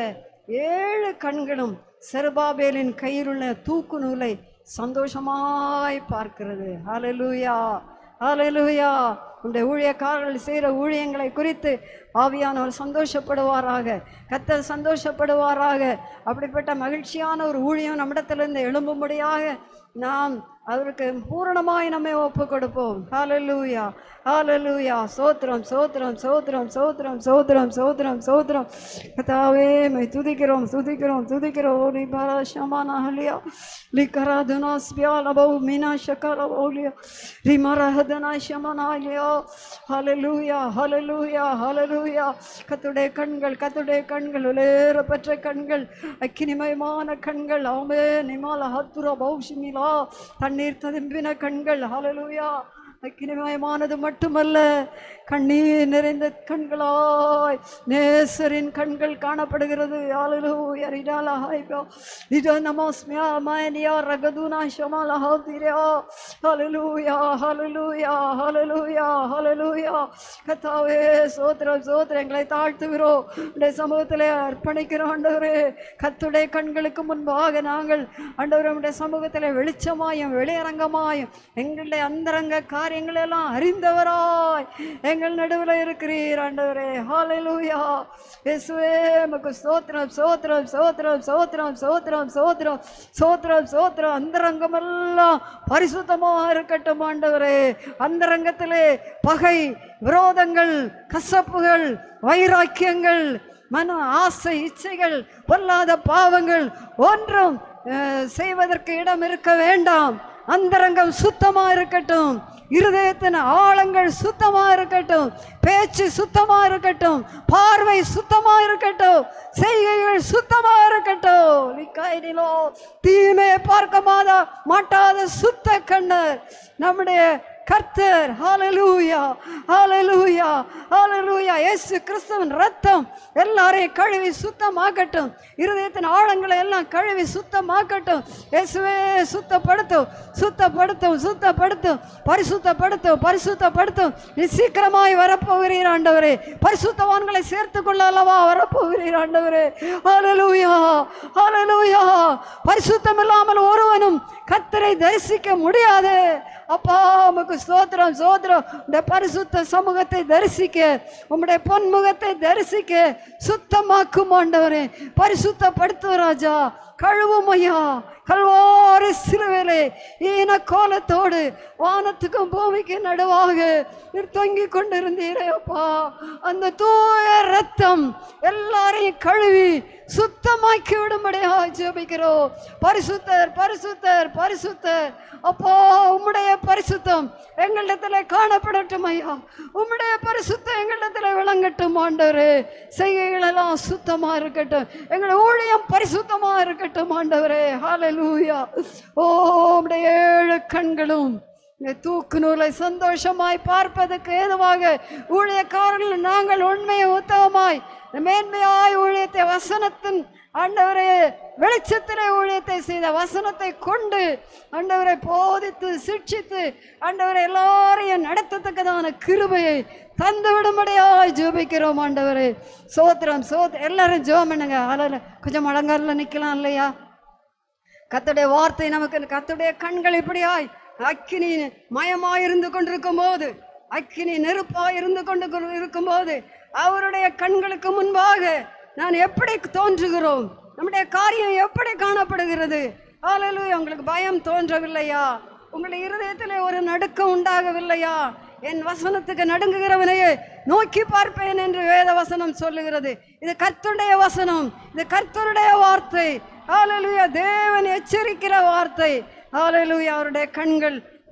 ஏழு கண்களும் செருபாபேலின் கையிலுள்ள தூக்கு நூலை சந்தோஷமாய் பார்க்கிறது. ஹல்லேலூயா, ஹல்லேலூயா. உடைய ஊழியக்காரர்கள் செய்கிற ஊழியங்களை குறித்து ஆவியானவர் சந்தோஷப்படுவாராக, கர்த்தர் சந்தோஷப்படுவாராக. அப்படிப்பட்ட மகிழ்ச்சியான ஒரு ஊழியம் நம்மிடத்திலிருந்து எழும்பும்படியாக நாம் அவருக்கு பூரணமாய் நம்மை ஒப்பு கொடுப்போம். ஹல்லேலூயா, ஹல்லேலூயா. சோத்திரம், சோத்திரம், சோத்திரம், சோத்திரம், சோத்திரம், சோத்திரம், சோத்திரம். கர்த்தாவே மை துதிக்கிறோம், துதிக்கிறோம், துதிக்கிறோம். நீ பரஷமானா ஹலியா லிகராதுனா ஸ்பியாலபோ மீனா ஷகலபோலியா ரிமரஹதனா ஷமனாலியா. ஹல்லேலூயா, ஹல்லேலூயா, ஹல்லேலூயா. கர்த்தருடைய கண்கள், கர்த்தருடைய கண்கள், உலேறப்பெற்ற கண்கள், அக்கினிமயமான கண்கள். ஆமே நிமால ஹத்துரா பௌஷிமிலா, தண்ணீர் ததும்பின கண்கள். ஹல்லேலூயா. அக்கினிமயமானது மட்டுமல்ல, கண்ணீர் நிறைந்த கண்களாய் நேசரின் கண்கள் காணப்படுகிறது. ஹல்லேலூயா. ரிடாலா ஹைபா ரிடா நமஸ்மியா மானியா ரகதுனா ஷமாலா ஹதிரா. ஹல்லேலூயா, ஹல்லேலூயா, ஹல்லேலூயா, ஹல்லேலூயா. கர்த்தாவே சோத்திரம், சோத்திரம். எங்களை தாழ்த்துகிறோம், உடைய சமூகத்திலே அர்ப்பணிக்கிறோம். ஆண்டவரே, கர்த்தருடைய கண்களுக்கு முன்பாக நாங்கள் ஆண்டவரே உடைய சமூகத்திலே வெளிச்சமாயும் வெளியரங்கமாயும் எங்களுடைய அந்தரங்க காரியங்கள் எல்லாம் அறிந்தவராய் எங்கள் நடுவில் இருக்கிறீர் ஆண்டவரே. ஹல்லேலூயா. இயேசுவே உமக்கு ஸ்தோத்திரம், ஸ்தோத்திரம், ஸ்தோத்திரம், ஸ்தோத்திரம், ஸ்தோத்திரம், ஸ்தோத்திரம், ஸ்தோத்திரம், ஸ்தோத்திரம். அந்தரங்கமெல்லாம் பரிசுத்தமாக இருக்கட்டும் ஆண்டவரே. அந்தரங்கத்திலே பகை, விரோதங்கள், கசப்புகள், வைராக்கியங்கள், மன ஆசை, இச்சைகள், பொல்லாத பாவங்கள் ஒன்றும் செய்வதற்கு இடம் இருக்க வேண்டாம். அந்தரங்கம் சுத்தமா இருக்கட்டும், இருதயத்தின் ஆழங்கள் சுத்தமா இருக்கட்டும், பேச்சு சுத்தமா இருக்கட்டும், பார்வை சுத்தமா இருக்கட்டும், செய்கைகள் சுத்தமா இருக்கட்டும். தீமை பார்க்க மாட்டாத சுத்த கண்ணர் நம்முடைய கர்த்தர். ஹல்லேலூயா, ஹல்லேலூயா, ஹல்லேலூயா. இயேசு கிறிஸ்துவின் ரத்தம் எல்லாரையும் கழுவி சுத்தமாக்கட்டும், இருதயத்தின் ஆழங்களை எல்லாம் கழுவி சுத்தமாக்கட்டும். இயேசுவே சுத்தப்படுத்தும், சுத்தப்படுத்தும், சுத்தப்படுத்தும், பரிசுத்தப்படுத்தும், பரிசுத்தப்படுத்தும். நீ சீக்கிரமாய் வரப்போகிறீர் ஆண்டவரே. பரிசுத்தவான்களை சேர்த்து கொள்ள அல்லவா வரப்போகிறீர் ஆண்டவரே. ஹல்லேலூயா, ஹல்லேலூயா. பரிசுத்தம் இல்லாமல் ஒருவனும் கர்த்தரை தரிசிக்க முடியாது. அப்பா உமக்கு ஸ்தோத்திரம், ஸ்தோத்திரம். உடைய பரிசுத்த சமூகத்தை தரிசிக்க, உம்முடைய பொன்முகத்தை தரிசிக்க சுத்தமாக்கும் ஆண்டவரே. பரிசுத்தப்படுத்தும் ராஜா, கழுவும் ஐயா. கல்வாரி சிலுவையிலே ஈன கோலத்தோடு வானத்துக்கும் பூமிக்கு நடுவாக தொங்கிக் கொண்டிருந்தீரே அப்பா. அந்த தூய ரத்தம் எல்லாரையும் கழுவி சுத்தமாக்கி விடும்படியாக ஜெபிக்கிறோம். பரிசுத்தர், பரிசுத்தர், பரிசுத்தர். அப்பா உம்முடைய பரிசுத்தம் எங்களிடத்தில் காணப்படட்டும் ஐயா. உம்முடைய பரிசுத்தம் எங்களிடத்தில் விளங்கட்டும் ஆண்டவரே. செய்கைகள் எல்லாம் சுத்தமா இருக்கட்டும், எங்கள் ஊழியம் பரிசுத்தமா இருக்கட்டும் ஆண்டவரே. ஹல்லேலூயா. ஓ உம்முடைய ஏழு கண்களும் தூக்கு நூலை சந்தோஷமாய் பார்ப்பதற்கு ஏதுவாக ஊழியக்காரர்கள் நாங்கள் உண்மையை உத்தமமாய் மேன்மையாய் ஊழியத்தை வசனத்தின் ஆண்டவரே வெளிச்சத்திலே ஊழியத்தை செய்த வசனத்தை கொண்டு ஆண்டவரை போதித்து சிட்சித்து ஆண்டவரை எல்லாரையும் நடத்தத்தக்கதான கிருபையை தந்து விடும்படியாய் ஜெபிக்கிறோம் ஆண்டவரே. சோத்திரம், சோத் எல்லாரும் ஜெபம் பண்ணுங்க. அலல கொஞ்சம் முழங்கால நிக்கலாம் இல்லையா? கர்த்தருடைய வார்த்தை நமக்கு, கர்த்தருடைய கண்கள் இப்படியாய் அக்கினி மயமாய் இருந்து கொண்டிருக்கும் போது, அக்கினி நெருப்பாய் இருந்து கொண்டு இருக்கும் போது அவருடைய கண்களுக்கு முன்பாக நான் எப்படி தோன்றுகிறோம், நம்முடைய காரியம் எப்படி காணப்படுகிறது? ஹல்லேலூயா. உங்களுக்கு பயம் தோன்றவில்லையா? உங்களுடைய இருதயத்திலே ஒரு நடுக்கம் உண்டாகவில்லையா? என் வசனத்துக்கு நடுங்குகிறவனையே நோக்கி பார்ப்பேன் என்று வேத வசனம் சொல்லுகிறது. இது கர்த்தருடைய வசனம், இது கர்த்தருடைய வார்த்தை. ஹல்லேலூயா. தேவன் எச்சரிக்கிற வார்த்தை. ஹல்லேலூயா. அவருடைய கண்கள்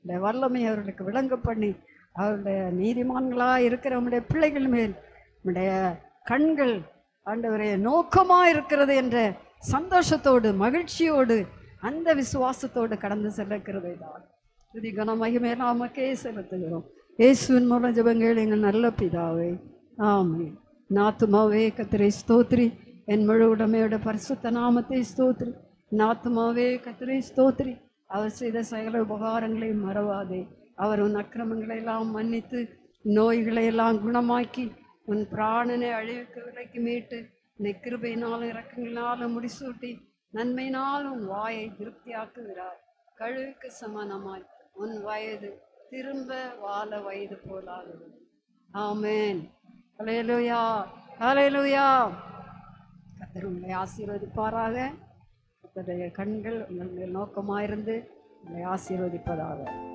உடைய வல்லமை அவர்களுக்கு விளங்க பண்ணி அவருடைய நீதிமான்களாக இருக்கிற நம்முடைய பிள்ளைகள் மேல் நம்முடைய கண்கள் ஆண்டவரே நோக்கமாக இருக்கிறது என்ற சந்தோஷத்தோடு மகிழ்ச்சியோடு அந்த விசுவாசத்தோடு கடந்து செல்லுகிறதை தான் துதி கன மகிமை நாமக்கே செலுத்துகிறோம். இயேசுவின் மூலம் ஜெபங்கள் எங்கள் நல்ல பிதாவே, ஆமென். நாத்துமாவே கர்த்தரை ஸ்தோத்திரி, என் முழு உடமையோட பரிசுத்த நாமத்தை ஸ்தோத்திரி. நாத்துமாவே கர்த்தரை ஸ்தோத்திரி, அவர் செய்த சகல உபகாரங்களையும் மறவாதே. அவர் உன் அக்கிரமங்களை எல்லாம் மன்னித்து நோய்களை எல்லாம் குணமாக்கி உன் பிராணனை அழிவுக்கு விலைக்கு மீட்டு உன்னை கிருபையினாலும் இரக்கங்களினாலும் முடிசூட்டி நன்மையினால் உன் வாயை திருப்தியாக்குகிறார். கழுவுக்கு சமானமாய் உன் வயது திரும்ப வாழ வயது போலாகிறது. ஆமென். ஹல்லேலூயா, ஹல்லேலூயா. கர்த்தர் உங்களை ஆசீர்வதிப்பாராக. கர்த்தருடைய கண்கள் உங்கள் மேல் நோக்கமாயிருந்து உங்களை ஆசீர்வதிப்பதாக.